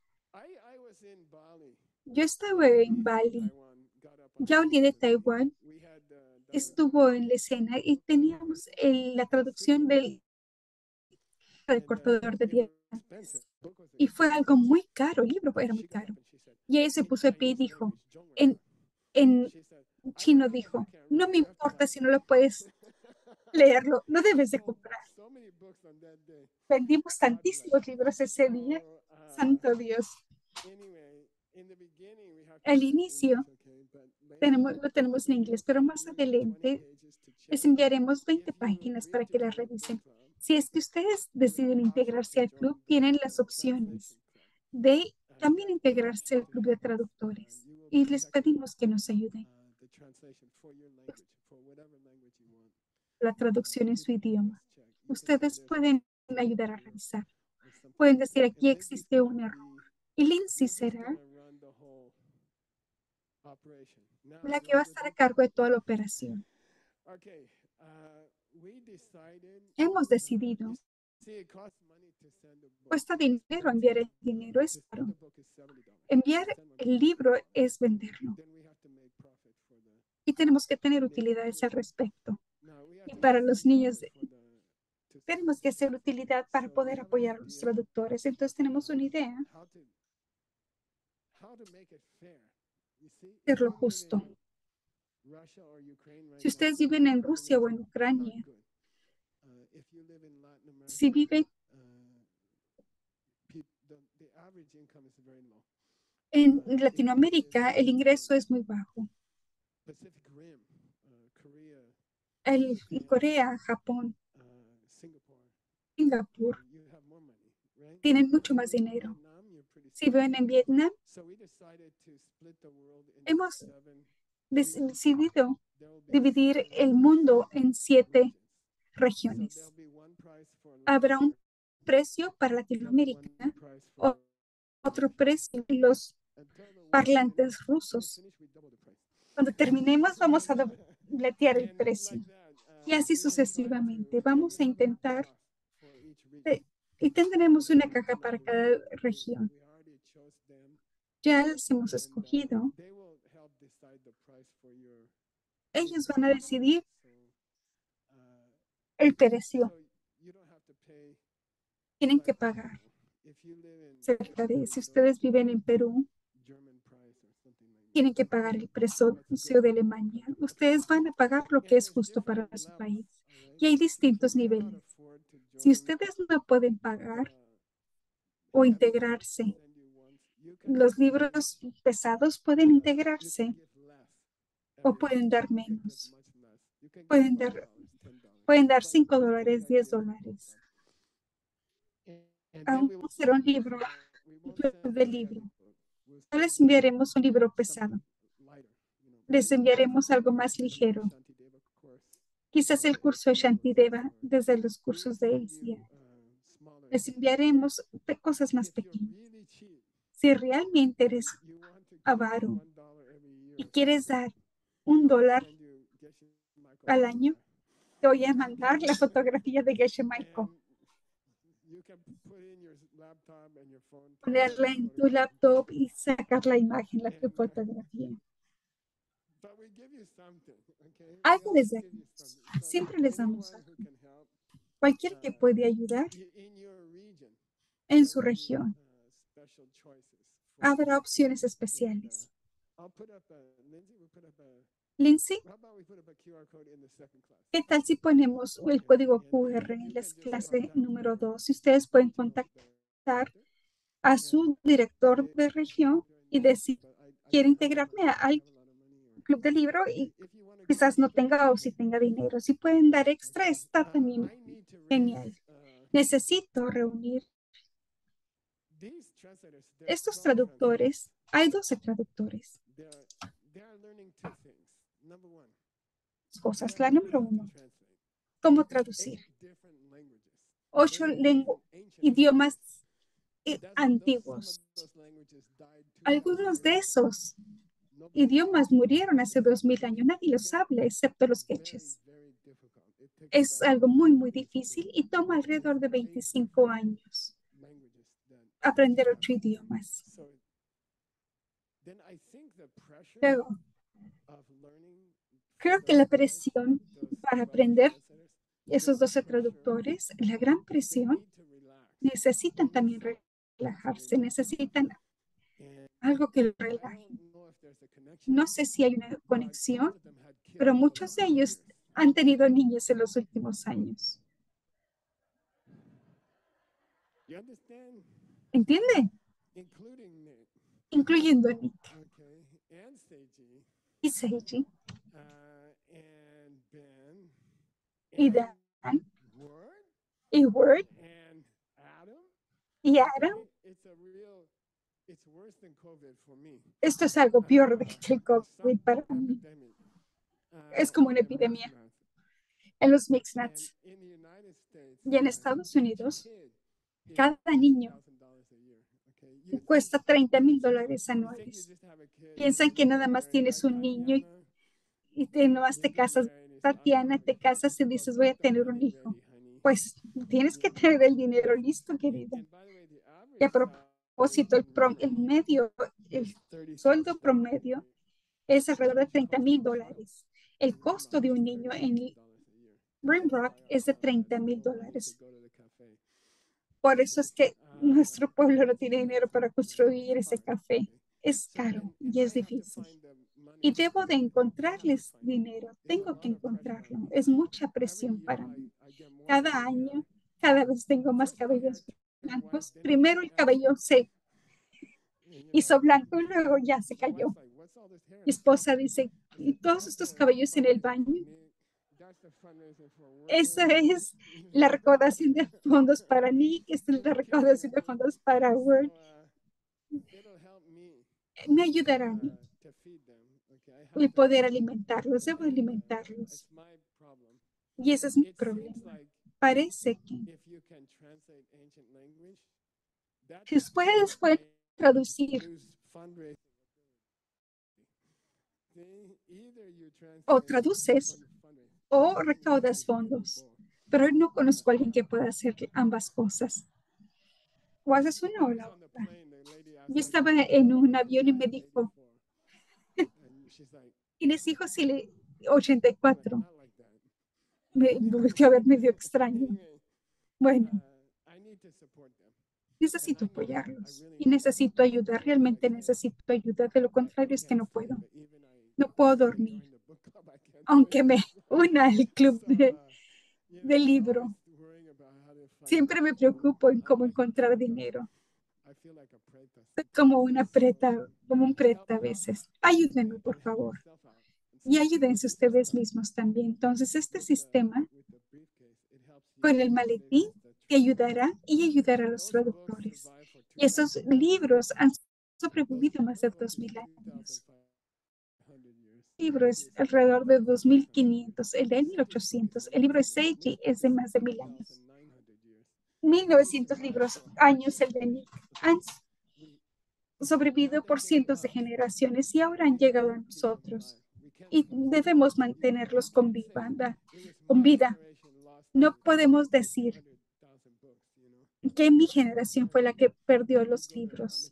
Yo estaba en Bali. Yao Li de Taiwán estuvo en la escena y teníamos la traducción del cortador de dientes. Y fue algo muy caro, el libro era muy caro. Y ella se puso de pie y dijo, en chino dijo, no me importa si no lo puedes leerlo, no debes de comprar. Vendimos tantísimos libros ese día, santo Dios. Al inicio Lo tenemos en inglés, pero más adelante les enviaremos 20 páginas para que las revisen. Si es que ustedes deciden integrarse al club, tienen las opciones de también integrarse al club de traductores. Y les pedimos que nos ayuden la traducción en su idioma. Ustedes pueden ayudar a revisar. Pueden decir, aquí existe un error. Y Lindsay será la que va a estar a cargo de toda la operación. Hemos decidido, cuesta dinero enviar el dinero, es caro. Enviar el libro es venderlo. Y tenemos que tener utilidades al respecto. Y para los niños, tenemos que hacer utilidad para poder apoyar a los traductores. Entonces tenemos una idea, hacerlo justo. Si ustedes viven en Rusia o en Ucrania, si viven en Latinoamérica, el ingreso es muy bajo. En Corea, Japón, Singapur, tienen mucho más dinero. Si viven en Vietnam, hemos decidido dividir el mundo en 7 regiones. Habrá un precio para Latinoamérica, otro precio para los parlantes rusos. Cuando terminemos, vamos a dobletear el precio. Y así sucesivamente. Vamos a intentar y tendremos una caja para cada región. Ya las hemos escogido. Ellos van a decidir el precio. Tienen que pagar cerca de, si ustedes viven en Perú, tienen que pagar el precio de Alemania. Ustedes van a pagar lo que es justo para su país. Y hay distintos niveles. Si ustedes no pueden pagar o integrarse, los libros pesados pueden integrarse o pueden dar menos. Pueden dar $5, $10. Aún será un libro, un club de libro. No les enviaremos un libro pesado. Les enviaremos algo más ligero. Quizás el curso de Shantideva desde los cursos de ACI. Les enviaremos cosas más pequeñas. Si realmente eres avaro y quieres dar $1 al año, te voy a mandar la fotografía de Geshe Michael. Ponerla en tu laptop y sacar la imagen, la fotografía. Algo les damos. Siempre les damos algo. Cualquier que puede ayudar en su región. Habrá opciones especiales. Lindsay, ¿qué tal si ponemos el código QR en la clase número 2? Si ustedes pueden contactar a su director de región y decir, quiero integrarme al club de libro y quizás no tenga o si tenga dinero. Si pueden dar extra, está también genial. Necesito reunir estos traductores. Hay 12 traductores. Cosas. La número 1, ¿cómo traducir? 8 idiomas antiguos. Algunos de esos idiomas murieron hace 2000 años. Nadie los habla excepto los queches. Es algo muy, muy difícil y toma alrededor de 25 años aprender 8 idiomas. Luego, creo que la presión para aprender esos 12 traductores, la gran presión, necesitan también relajarse, necesitan algo que los relaje. No sé si hay una conexión, pero muchos de ellos han tenido niños en los últimos años. ¿Entiende? Incluyendo a Nick. y Seiji and Ben y and Dan Word y Word and Adam. y Adam. It's worse than COVID for me. Esto es algo peor de que el It's some COVID para mí. epidemic. Es como una in the epidemia Mixed Math. en los mixed And nuts. in the United States, Y en Estados Unidos, kid is cada niño $30,000 a year. Okay, you cuesta $30,000 think you anuales. just have a kid, Piensan que nada más tienes un niño y te, nomás te casas, Tatiana, te casas y dices, voy a tener un hijo. Pues tienes que tener el dinero listo, querida. Y a propósito, el sueldo promedio es alrededor de $30,000. El costo de un niño en Rimrock es de $30,000. Por eso es que nuestro pueblo no tiene dinero para construir ese café. Es caro y es difícil. Y debo de encontrarles dinero. Tengo que encontrarlo. Es mucha presión para mí. Cada año, cada vez tengo más cabellos blancos. Primero el cabello se hizo blanco y luego ya se cayó. Mi esposa dice, ¿y todos estos cabellos en el baño? Esa es la recaudación de fondos para Nick, esta es la recaudación de fondos para Word. Me ayudará a mí el poder alimentarlos, debo alimentarlos. Y ese es mi problema. Parece que si ustedes pueden traducir o traduces o recaudas fondos, pero no conozco a alguien que pueda hacer ambas cosas. O haces una o la otra. Yo estaba en un avión y me dijo, ¿tienes hijos? Y le 84. Me volvió a ver medio extraño. Bueno, necesito apoyarlos y necesito ayudar. Realmente necesito ayuda. De lo contrario es que no puedo. No puedo dormir. Aunque me una al club del libro. Siempre me preocupo en cómo encontrar dinero. Soy como una preta, como un preta a veces. Ayúdenme, por favor. Y ayúdense ustedes mismos también. Entonces, este sistema con el maletín te ayudará y ayudará a los traductores. Y esos libros han sobrevivido más de 2,000 años. El libro es alrededor de 2,500, el de 1,800. El libro de Seiji es de más de 1,000 años. 1,900 años el de Nick. Han sobrevivido por cientos de generaciones y ahora han llegado a nosotros. Y debemos mantenerlos con vida. No podemos decir que mi generación fue la que perdió los libros.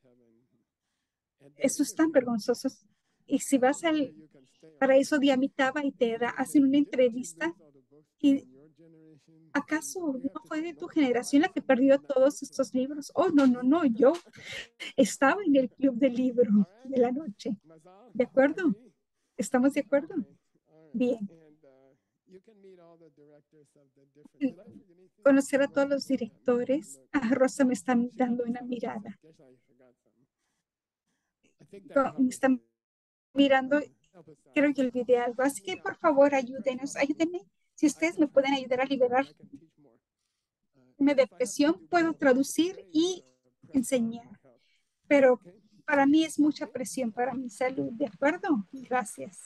Eso es tan vergonzoso. Y si vas al paraíso de Amitabha y hacen una entrevista, y ¿acaso no fue de tu generación la que perdió todos estos libros? Oh, no, no, no, yo estaba en el club del libro de la noche. ¿De acuerdo? ¿Estamos de acuerdo? Bien. Conocer a todos los directores. Rosa me está dando una mirada. Me está mirando, creo que olvidé algo. Así que por favor ayúdenme. Si ustedes me pueden ayudar a liberarme de presión, puedo traducir y enseñar. Pero para mí es mucha presión para mi salud. ¿De acuerdo? Gracias.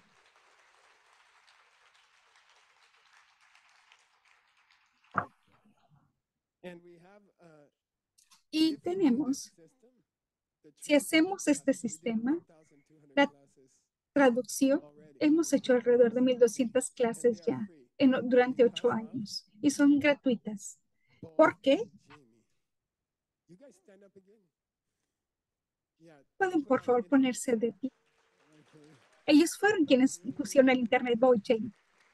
Y tenemos, si hacemos este sistema, la traducción, hemos hecho alrededor de 1,200 clases ya durante 8 años y son gratuitas. ¿Por qué? Pueden por favor ponerse de pie. Ellos fueron quienes pusieron el internet blockchain.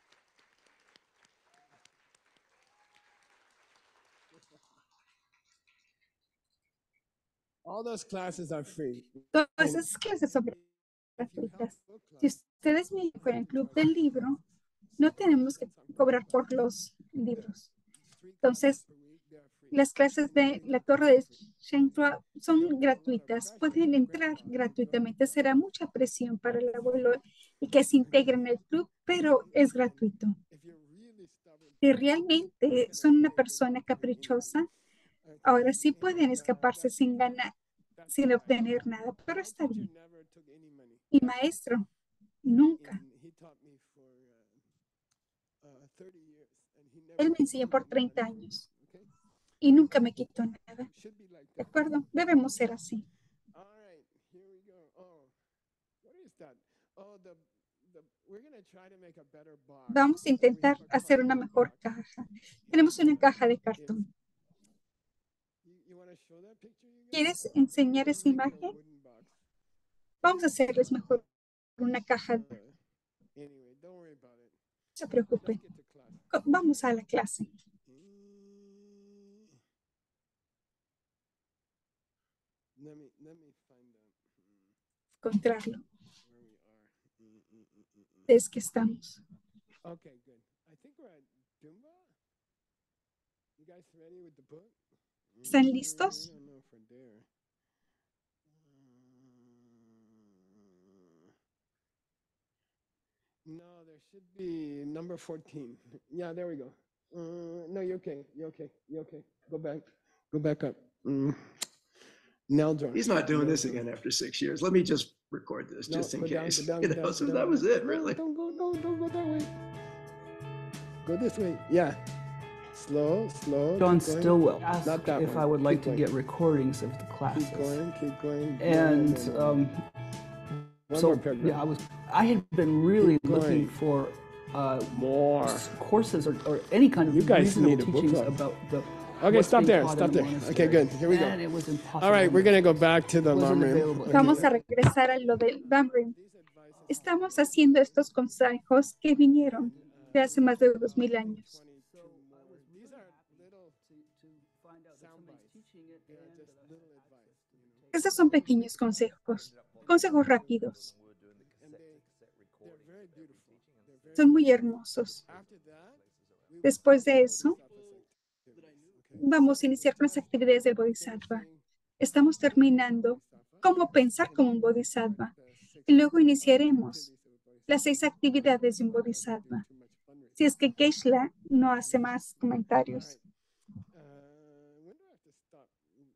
All those classes are free. Todas esas clases son gratuitas. Si ustedes me con el club del libro, no tenemos que cobrar por los libros. Entonces, Las clases de la Torre de Shangri-La son gratuitas. Pueden entrar gratuitamente. Será mucha presión para el abuelo y que se integren en el club, pero es gratuito. Si realmente son una persona caprichosa, ahora sí pueden escaparse sin ganar, sin obtener nada, pero está bien. Mi maestro nunca. Él me enseñó por 30 años y nunca me quitó nada. ¿De acuerdo? Debemos ser así. Vamos a intentar hacer una mejor caja. Tenemos una caja de cartón. ¿Quieres enseñar esa imagen? Vamos a hacerles mejor una caja. No se preocupe. Vamos a la clase. Encontrarlo. Es que estamos. ¿Están listos? No, there should be number 14. Yeah, there we go. No, you're okay. You're okay. You're okay. Go back. Go back up. Neldor. He's not doing this again after 6 years. Let me just record this No, just in go down, case. go down, You go know, down, so go that down, was go it, down. really. Don't go that way. Go this way. Yeah. Slow, slow. John keep going. Stillwell Not asked that if one. I would like Keep to going. get recordings of the classes. Keep going, keep going. And One so more paragraph. yeah, I had been really Keep going. looking for More. courses or any kind of You guys reasonable need a book teachings club. about the Okay, what's stop being there. taught Stop in the there. Okay, monastery. good. Here we go. And it was impossible. All right, we're going to go back to the Wasn't mom room. available. Okay. Vamos a regresar a lo del Bamrim. Estamos haciendo estos consejos que vinieron de hace más de 2000 años. Estos son pequeños consejos, consejos rápidos. Son muy hermosos. Después de eso, vamos a iniciar con las actividades del Bodhisattva. Estamos terminando cómo pensar como un Bodhisattva. Y luego iniciaremos las 6 actividades de un Bodhisattva. Si es que Geishla no hace más comentarios. When do I have to stop?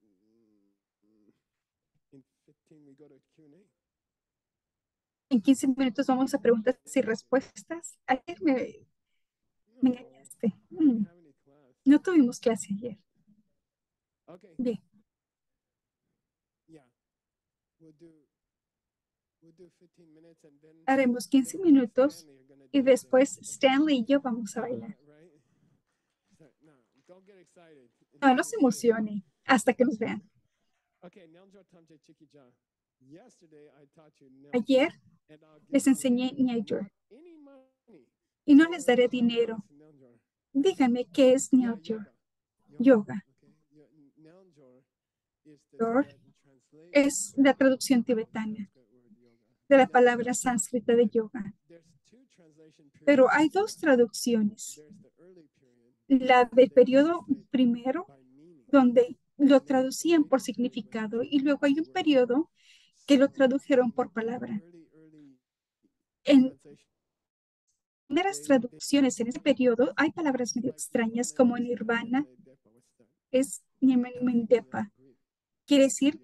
In 15 we go to Q&A. En 15 minutos vamos a preguntas y respuestas. Ayer me engañaste. No tuvimos clase ayer. Okay. Bien. Yeah. We'll do 15 minutes and then Haremos 15 minutos y después Stanley y yo vamos a bailar. right? No, don't get excited. No se emocione hasta que nos vean. Okay, Nyaljo Tamche Chikija. Yesterday I taught you Ayer and I'll give les you enseñé Nyajur any money. y no les daré dinero. Nyaljo. Díganme qué es Yeah, Nyajur. yoga. Yoga. Okay. Nyaljo is the Yor Tibetan translation es la traducción tibetana of that word yoga. de la palabra sánscrita de yoga. There's 2 translation periods. Pero hay 2 traducciones. There's the early period La del periodo primero, by meaning. donde lo traducían por significado, y luego hay un periodo que lo tradujeron por palabra. Early En translation. primeras traducciones en ese periodo hay palabras medio extrañas como nirvana, es Nimendepa. Quiere decir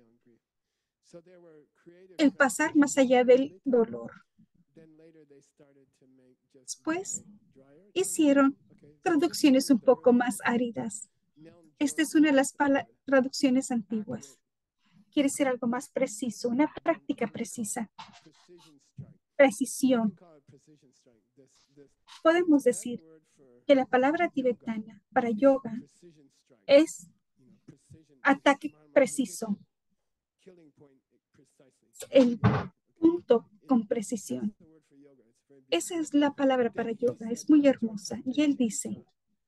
el pasar más allá del dolor. Después hicieron traducciones un poco más áridas. Esta es una de las traducciones antiguas. Quiere ser algo más preciso, una práctica precisa. Precisión. Podemos decir que la palabra tibetana para yoga es ataque preciso. El punto con precisión. Esa es la palabra para yoga, es muy hermosa. Y él dice,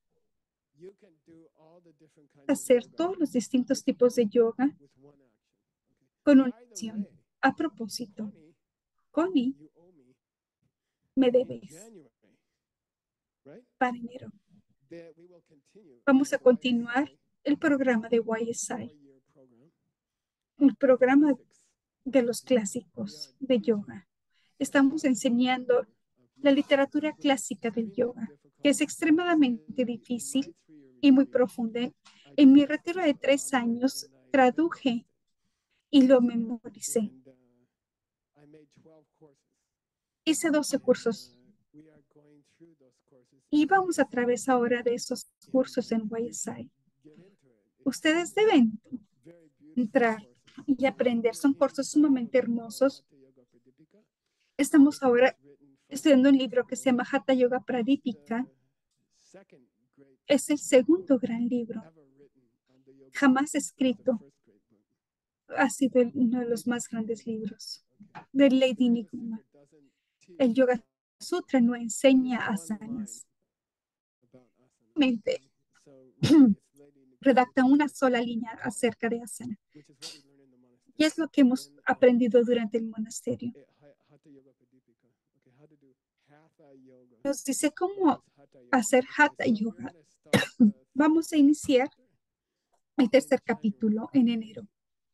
hacer todos los distintos tipos de yoga con una acción. A propósito, Connie, me debes para enero. Vamos a continuar el programa de YSI, el programa de los clásicos de yoga. Estamos enseñando la literatura clásica del yoga, que es extremadamente difícil y muy profunda. En mi retiro de 3 años, traduje y lo memoricé. Hice 12 cursos y vamos a través ahora de esos cursos en YSI. Ustedes deben entrar y aprender. Son cursos sumamente hermosos. Estamos ahora estudiando un libro que se llama Hatha Yoga Pradipika. Es el segundo gran libro jamás escrito. Ha sido uno de los más grandes libros de Lady Nigma. El Yoga Sutra no enseña asanas. Redacta una sola línea acerca de asana. Y es lo que hemos aprendido durante el monasterio. Nos dice cómo hacer Hatha Yoga. Vamos a iniciar el tercer capítulo en enero.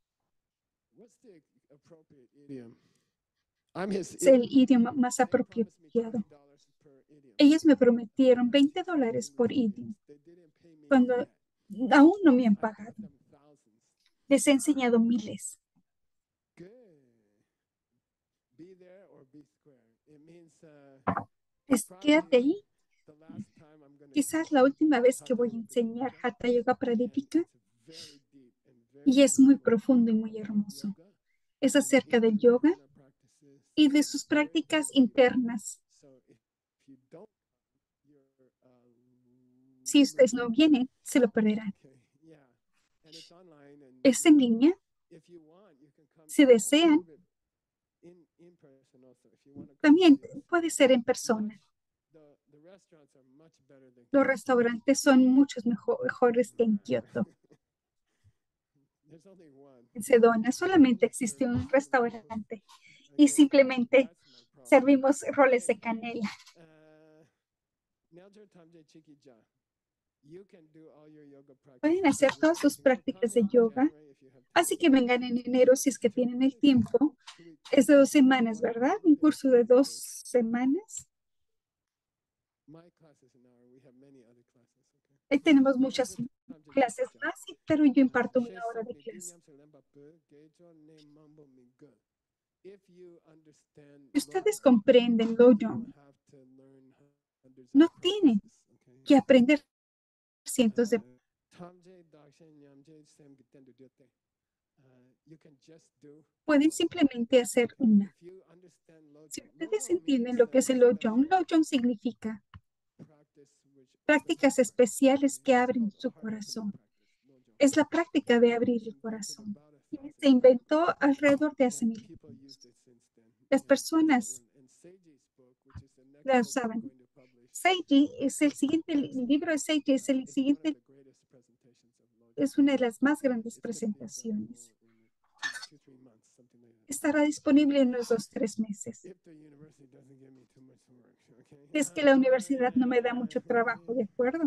Es el idioma más apropiado. Ellos me prometieron $20 por idioma, cuando aún no me han pagado. Les he enseñado miles. Quédate ahí. Quizás la última vez que voy a enseñar Hatha Yoga Pradipika, y es muy profundo y muy hermoso. Es acerca del yoga y de sus prácticas internas. Si ustedes no vienen, se lo perderán. Es en línea. Si desean, también puede ser en persona. Los restaurantes son muchos mejores que en Kioto. En Sedona solamente existe un restaurante y simplemente servimos roles de canela. Pueden hacer todas sus prácticas de yoga, así que vengan en enero si es que tienen el tiempo. Es de 2 semanas, ¿verdad? Un curso de 2 semanas. Ahí tenemos muchas clases más, pero yo imparto 1 hora de clase. Ustedes comprenden Lojong. No tienen que aprender cientos de... Pueden simplemente hacer una. Si ustedes entienden lo que es el Lojong, Lojong significa prácticas especiales que abren su corazón. Es la práctica de abrir el corazón. Y se inventó alrededor de hace 1000 años. Las personas la saben. Seiji es el siguiente, el libro de Seiji es el siguiente, es una de las más grandes presentaciones. Estará disponible en unos 2 o 3 meses. Es que la universidad no me da mucho trabajo, ¿de acuerdo?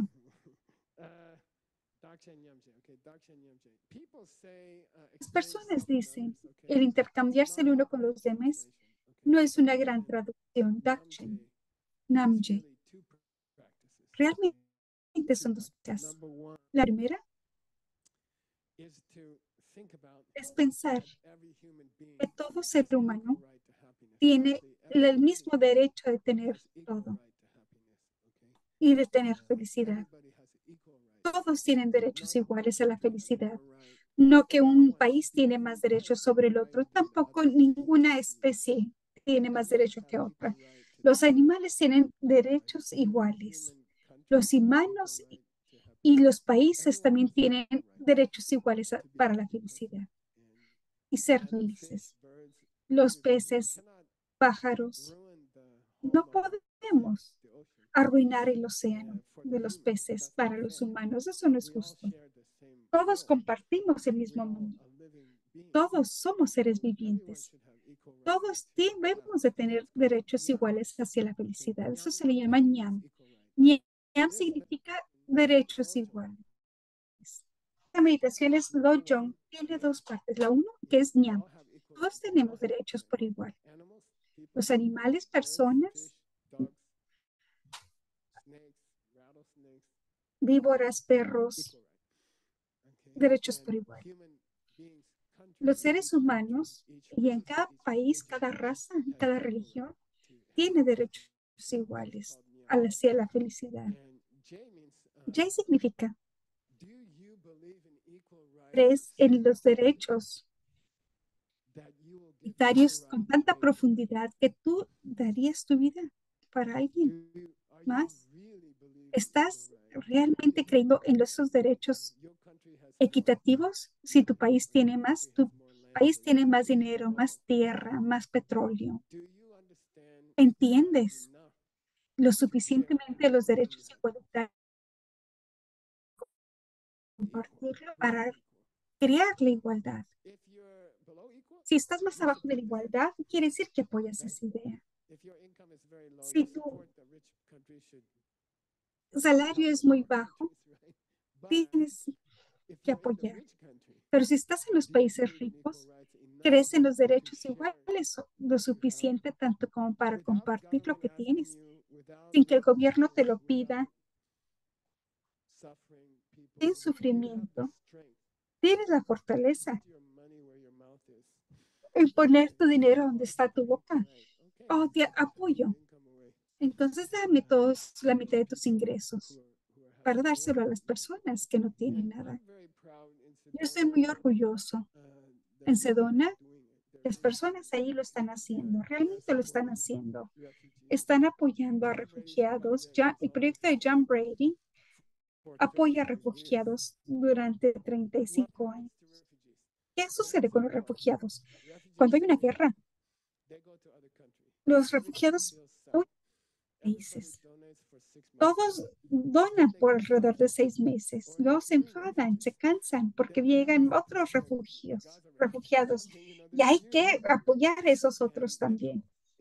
Las personas dicen, el intercambiarse el uno con los demás no es una gran traducción. Dakshin, Namje. Realmente son 2 cosas. La primera es pensar que todo ser humano tiene el mismo derecho de tener todo y de tener felicidad. Todos tienen derechos iguales a la felicidad. No que un país tiene más derechos sobre el otro, tampoco ninguna especie tiene más derechos que otra. Los animales tienen derechos iguales. Los humanos y los países también tienen derechos iguales para la felicidad y ser felices. Los peces, pájaros, no podemos arruinar el océano de los peces para los humanos. Eso no es justo. Todos compartimos el mismo mundo. Todos somos seres vivientes. Todos debemos de tener derechos iguales hacia la felicidad. Eso se le llama ñam. Ñam significa derechos iguales. Esta meditación es Lojong. Tiene dos partes. La uno, que es ñam. Todos tenemos derechos por igual. Los animales, personas, víboras, perros, derechos por igual. Los seres humanos, y en cada país, cada raza, cada religión, tiene derechos iguales hacia la felicidad. Jai significa, crees en los derechos igualitarios con tanta profundidad que tú darías tu vida para alguien más. ¿Estás realmente creyendo en esos derechos equitativos? Si tu país tiene más, tu país tiene más dinero, más tierra, más petróleo. ¿Entiendes lo suficientemente los derechos igualitarios compartirlo para crear la igualdad? Si estás más abajo de la igualdad, quiere decir que apoyas esa idea. Si tu salario es muy bajo, tienes que apoyar. Pero si estás en los países ricos, crees en los derechos iguales, lo suficiente tanto como para compartir lo que tienes, sin que el gobierno te lo pida, sin sufrimiento. Tienes la fortaleza en poner tu dinero donde está tu boca. Oh, te apoyo. Entonces dame todos la mitad de tus ingresos para dárselo a las personas que no tienen nada. Yo estoy muy orgulloso. En Sedona, las personas ahí lo están haciendo, realmente lo están haciendo. Están apoyando a refugiados. Ya, el proyecto de John Brady apoya a refugiados durante 35 años. ¿Qué sucede con los refugiados? Cuando hay una guerra, los refugiados huyen de países. Todos donan por alrededor de 6 meses. Luego se enfadan, se cansan porque llegan otros refugiados y hay que apoyar a esos otros también.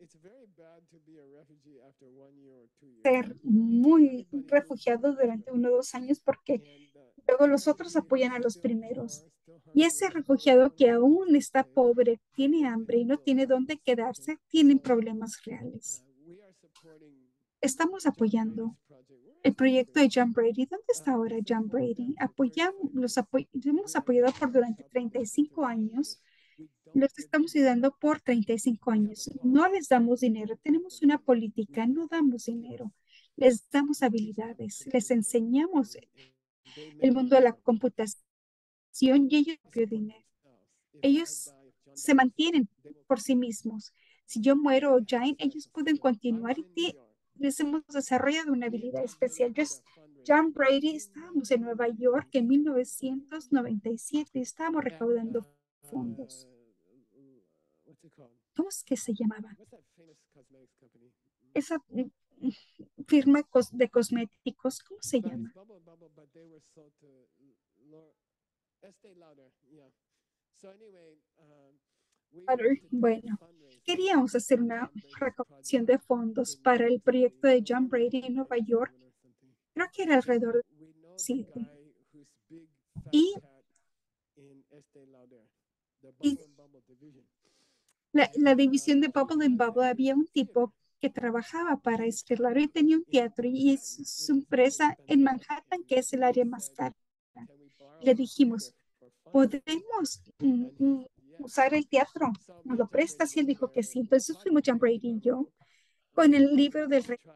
Ser muy refugiado durante 1 o 2 años porque luego los otros apoyan a los primeros. Y ese refugiado que aún está pobre, tiene hambre y no tiene dónde quedarse, tienen problemas reales. Estamos apoyando el proyecto de John Brady. ¿Dónde está ahora John Brady? Los hemos apoyado por durante 35 años. Los estamos ayudando por 35 años. No les damos dinero. Tenemos una política, no damos dinero. Les damos habilidades, les enseñamos el mundo de la computación y ellos propio dinero. Ellos se mantienen por sí mismos. Si yo muero o Jane, ellos pueden continuar y les hemos desarrollado una habilidad especial. John Brady, estábamos en Nueva York en 1997 y estábamos recaudando fondos. ¿Cómo es que se llamaba? Esa firma de cosméticos, ¿cómo se llama? Bueno, queríamos hacer una recaudación de fondos para el proyecto de John Brady en Nueva York. Creo que era alrededor de 7. Y, y la división de Bubble and Bubble había un tipo que trabajaba para Estée Lauder y tenía un teatro y es su empresa en Manhattan, que es el área más cara. Le dijimos, ¿podemos usar el teatro? ¿Nos lo prestas? Y él dijo que sí. Entonces fuimos John Brady y yo con el libro del rey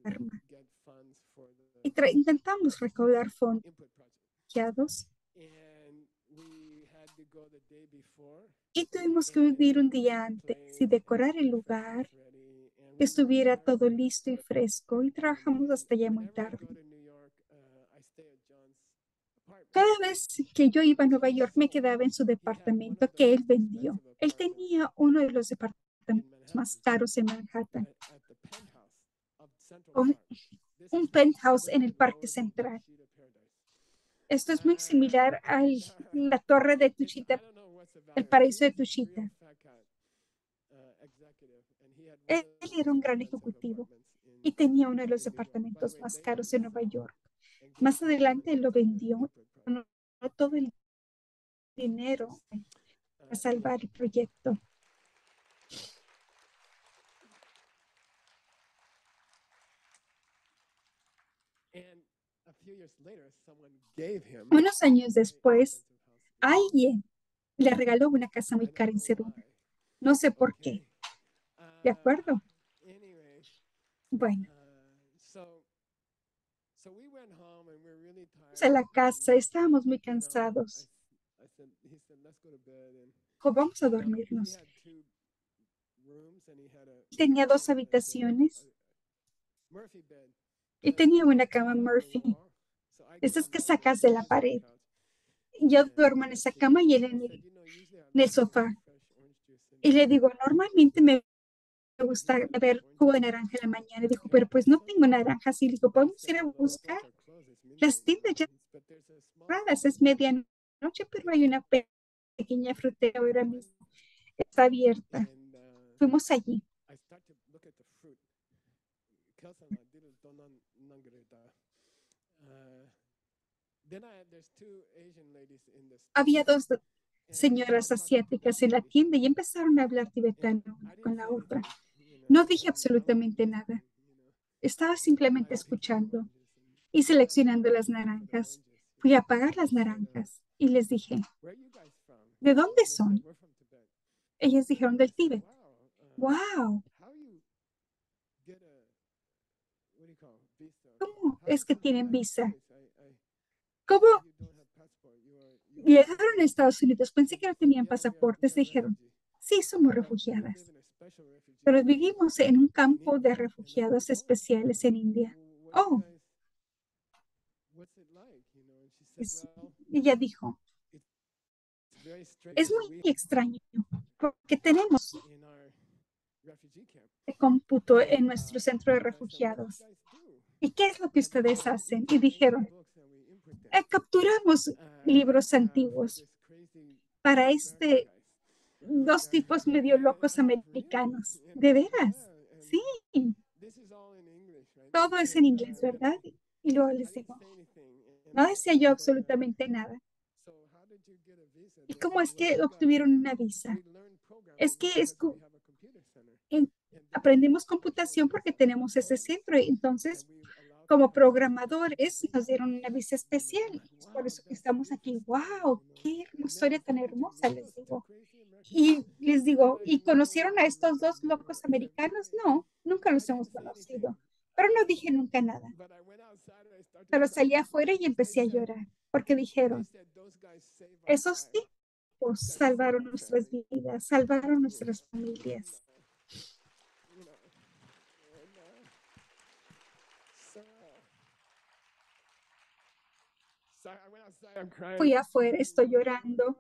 y intentamos recaudar fondos y tuvimos que ir un día antes y decorar el lugar, que estuviera todo listo y fresco y trabajamos hasta ya muy tarde. Cada vez que yo iba a Nueva York me quedaba en su departamento que él vendió. Él tenía uno de los departamentos más caros en Manhattan, con un penthouse en el Parque Central. Esto es muy similar a la torre de Tuchita, el paraíso de Tuchita. Él era un gran ejecutivo y tenía uno de los departamentos más caros de Nueva York. Más adelante él lo vendió todo el dinero para salvar el proyecto. And a few years later, someone gave him Unos años después, expensive house. alguien le regaló una casa I muy don't cara en know Sedona. why. No sé por qué. Okay. ¿De acuerdo? Anyway, Bueno, so we went home and we're really fuimos a la tired. casa, estábamos muy You know, cansados. he said, let's go to bed. And Dijo, vamos a he dormirnos. had two rooms and he had Tenía dos a habitaciones Murphy bed. y tenía una cama Murphy. Esas que sacas de la pared. Yo duermo en esa cama y él en el sofá. Y le digo, normalmente me gusta beber jugo de naranja en la mañana. Y dijo, pero pues no tengo naranjas. Y le digo, podemos ir a buscar. Las tiendas ya cerradas, es medianoche, pero hay una pequeña frutera ahora mismo. Está abierta. Fuimos allí. Había dos señoras asiáticas en la tienda y empezaron a hablar tibetano una con la otra. No dije absolutamente nada. Estaba simplemente escuchando y seleccionando las naranjas. Fui a pagar las naranjas y les dije, ¿de dónde son? Ellas dijeron del Tíbet. ¡Wow! ¿Cómo es que tienen visa? ¿Cómo llegaron a Estados Unidos? Pensé que no tenían pasaportes. Dijeron, sí, somos refugiadas, pero vivimos en un campo de refugiados especiales en India. Oh, ella dijo, es muy extraño porque tenemos el cómputo en nuestro centro de refugiados. ¿Y qué es lo que ustedes hacen? Y dijeron, capturamos libros antiguos para dos tipos medio locos americanos. ¿De veras? Sí, todo es en inglés, ¿verdad? Y luego les digo, no decía yo absolutamente nada. ¿Y cómo es que obtuvieron una visa? Es que aprendimos computación porque tenemos ese centro. Y entonces, como programadores, nos dieron una visa especial. Es por eso que estamos aquí. ¡Wow! ¡Qué historia tan hermosa! Les digo. Y les digo, ¿y conocieron a estos dos locos americanos? No, nunca los hemos conocido. Pero no dije nunca nada. Pero salí afuera y empecé a llorar porque dijeron, esos tipos salvaron nuestras vidas, salvaron nuestras familias. Fui afuera, estoy llorando.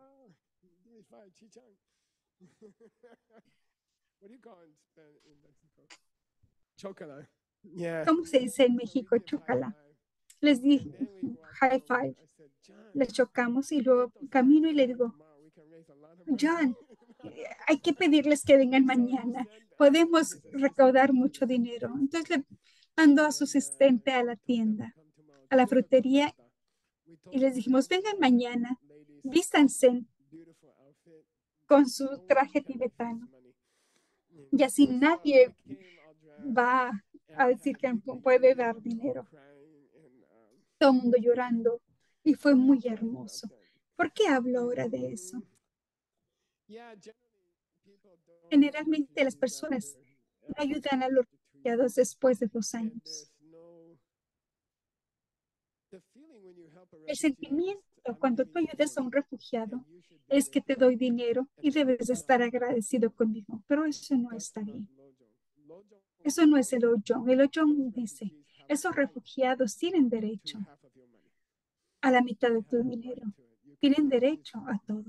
¿Cómo se dice en México? Chócala. Les di high five. Les chocamos y luego camino y le digo, John, hay que pedirles que vengan mañana. Podemos recaudar mucho dinero. Entonces le mandó a su asistente a la tienda, a la frutería, y les dijimos, vengan mañana, vístanse con su traje tibetano. Y así nadie va a decir que puede dar dinero. Todo el mundo llorando. Y fue muy hermoso. ¿Por qué hablo ahora de eso? Generalmente las personas no ayudan a los refugiados después de 2 años. El sentimiento cuando tú ayudas a un refugiado es que te doy dinero y debes estar agradecido conmigo, pero eso no está bien. Eso no es el Ojong. El Ojong dice, esos refugiados tienen derecho a la mitad de tu dinero. Tienen derecho a todo.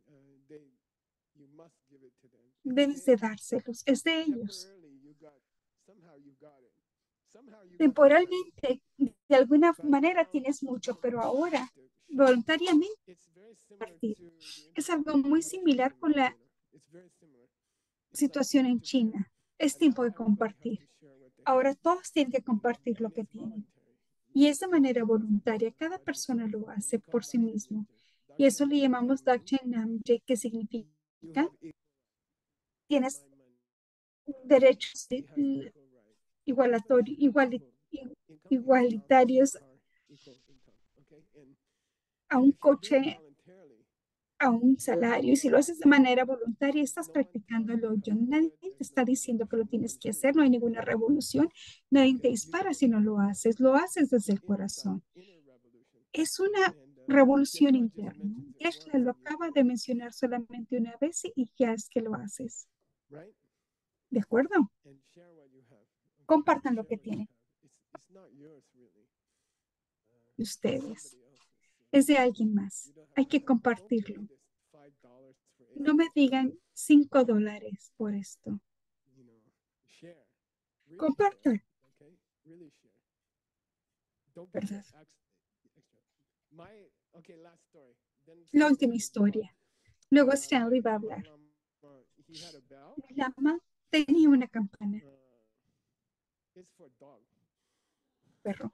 Debes de dárselos. Es de ellos. Temporalmente, de alguna manera tienes mucho, pero ahora, voluntariamente, compartir. Es algo muy similar con la situación en China. Es tiempo de compartir. Ahora todos tienen que compartir lo que tienen. Y es de manera voluntaria. Cada persona lo hace por sí mismo. Y eso le llamamos Daksha Namje, que significa tienes derechos igualitarios a un coche, a un salario. Y si lo haces de manera voluntaria, estás practicando el hoyo. Nadie te está diciendo que lo tienes que hacer, no hay ninguna revolución, nadie te dispara si no lo haces desde el corazón. Es una revolución interna. Geshe lo acaba de mencionar solamente una vez y ya es que lo haces. ¿De acuerdo? Compartan lo que tienen ustedes. Es de alguien más. Hay que compartirlo. No me digan $5 por esto. Compartan. ¿Verdad? La última historia. Luego Stanley va a hablar. El lama tenía una campana. Perro.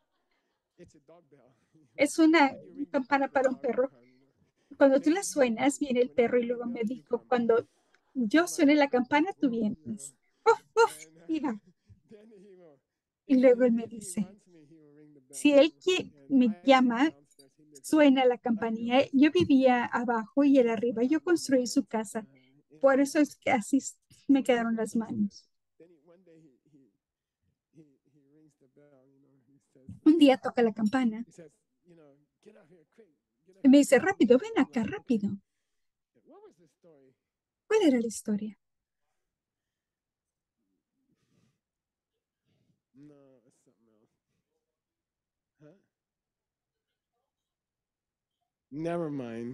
Es una campana para un perro. Cuando tú la suenas, viene el perro y luego me dijo, cuando yo suene la campana, tú vienes. Uf, uf, y va. Y luego él me dice, si él me llama, suena la campanilla. Yo vivía abajo y él arriba. Yo construí su casa. Por eso es que así me quedaron las manos. Un día toca la campana y me dice, rápido, ven acá, rápido. ¿Cuál era la historia? Never mind.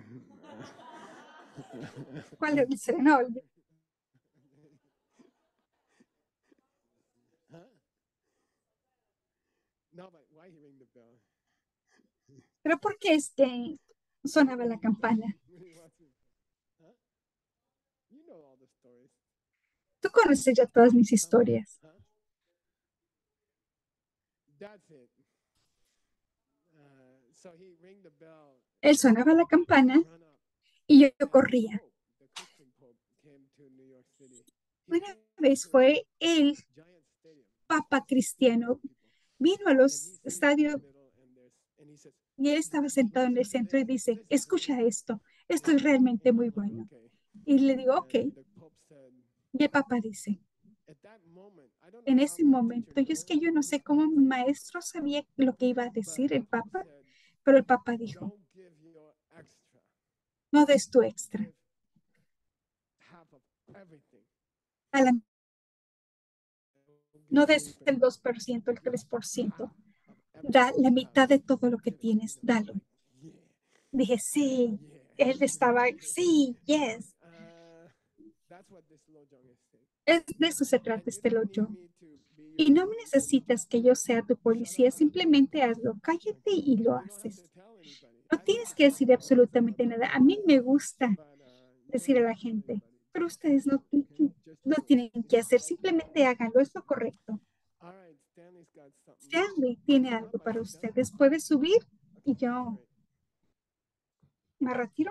¿Cuál era la historia? No, pero ¿por qué es que sonaba la campana? Tú conoces ya todas mis historias. Él sonaba la campana y yo corría. Una vez fue el Papa Cristiano, vino a los estadios y él estaba sentado en el centro y dice, escucha esto es realmente muy bueno. Y le digo, ok. Y el Papa dice, en ese momento, yo no sé cómo mi maestro sabía lo que iba a decir el Papa, pero el Papa dijo, no des tu extra. A la- no des el 2%, el 3%. Da la mitad de todo lo que tienes, dalo. Dije, sí. Él estaba, sí, yes. De eso se trata este loyo. Y no me necesitas que yo sea tu policía, simplemente hazlo, cállate y lo haces. No tienes que decir absolutamente nada. A mí me gusta decir a la gente, pero ustedes no tienen que hacer, simplemente háganlo, es lo correcto. Stanley tiene algo para ustedes, puede subir y yo me retiro.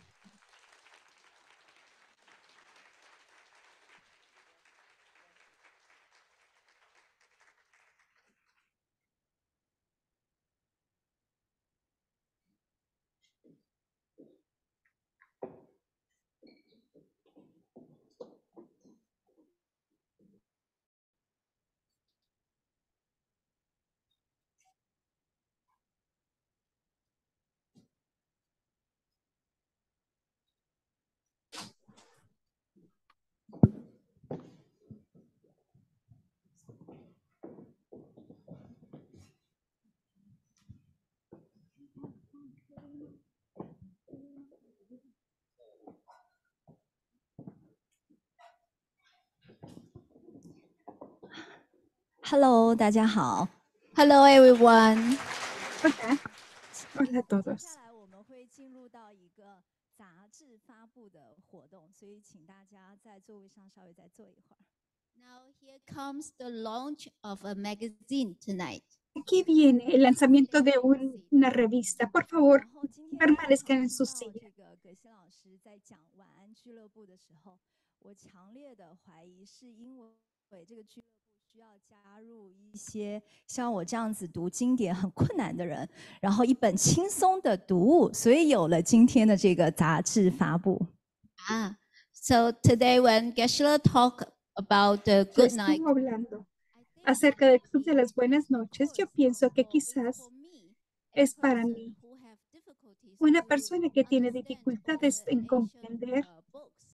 Hello，大家好。Hello everyone。 Hola, hola a 接 todos. 下来我们会进入到一个杂志发布的活动，所以请大家在座位上稍微再坐一会儿。 Now here comes the launch of a magazine tonight. Aquí viene el lanzamiento de una revista. Por favor, 然后今天 permanezcan en 听 su 到 silla. 这个葛西老师在讲晚安俱乐部的时候，我强烈的怀疑是因为这个俱乐部需要加入一些像我这样子读经典很困难的人，然后一本轻松的读物，所以有了今天的这个杂志发布。 So today when Geshe-la talked about the Yo good night, estuvo hablando acerca del Club de las Buenas Noches. Yo pienso que quizás es para mí una persona que tiene dificultades en comprender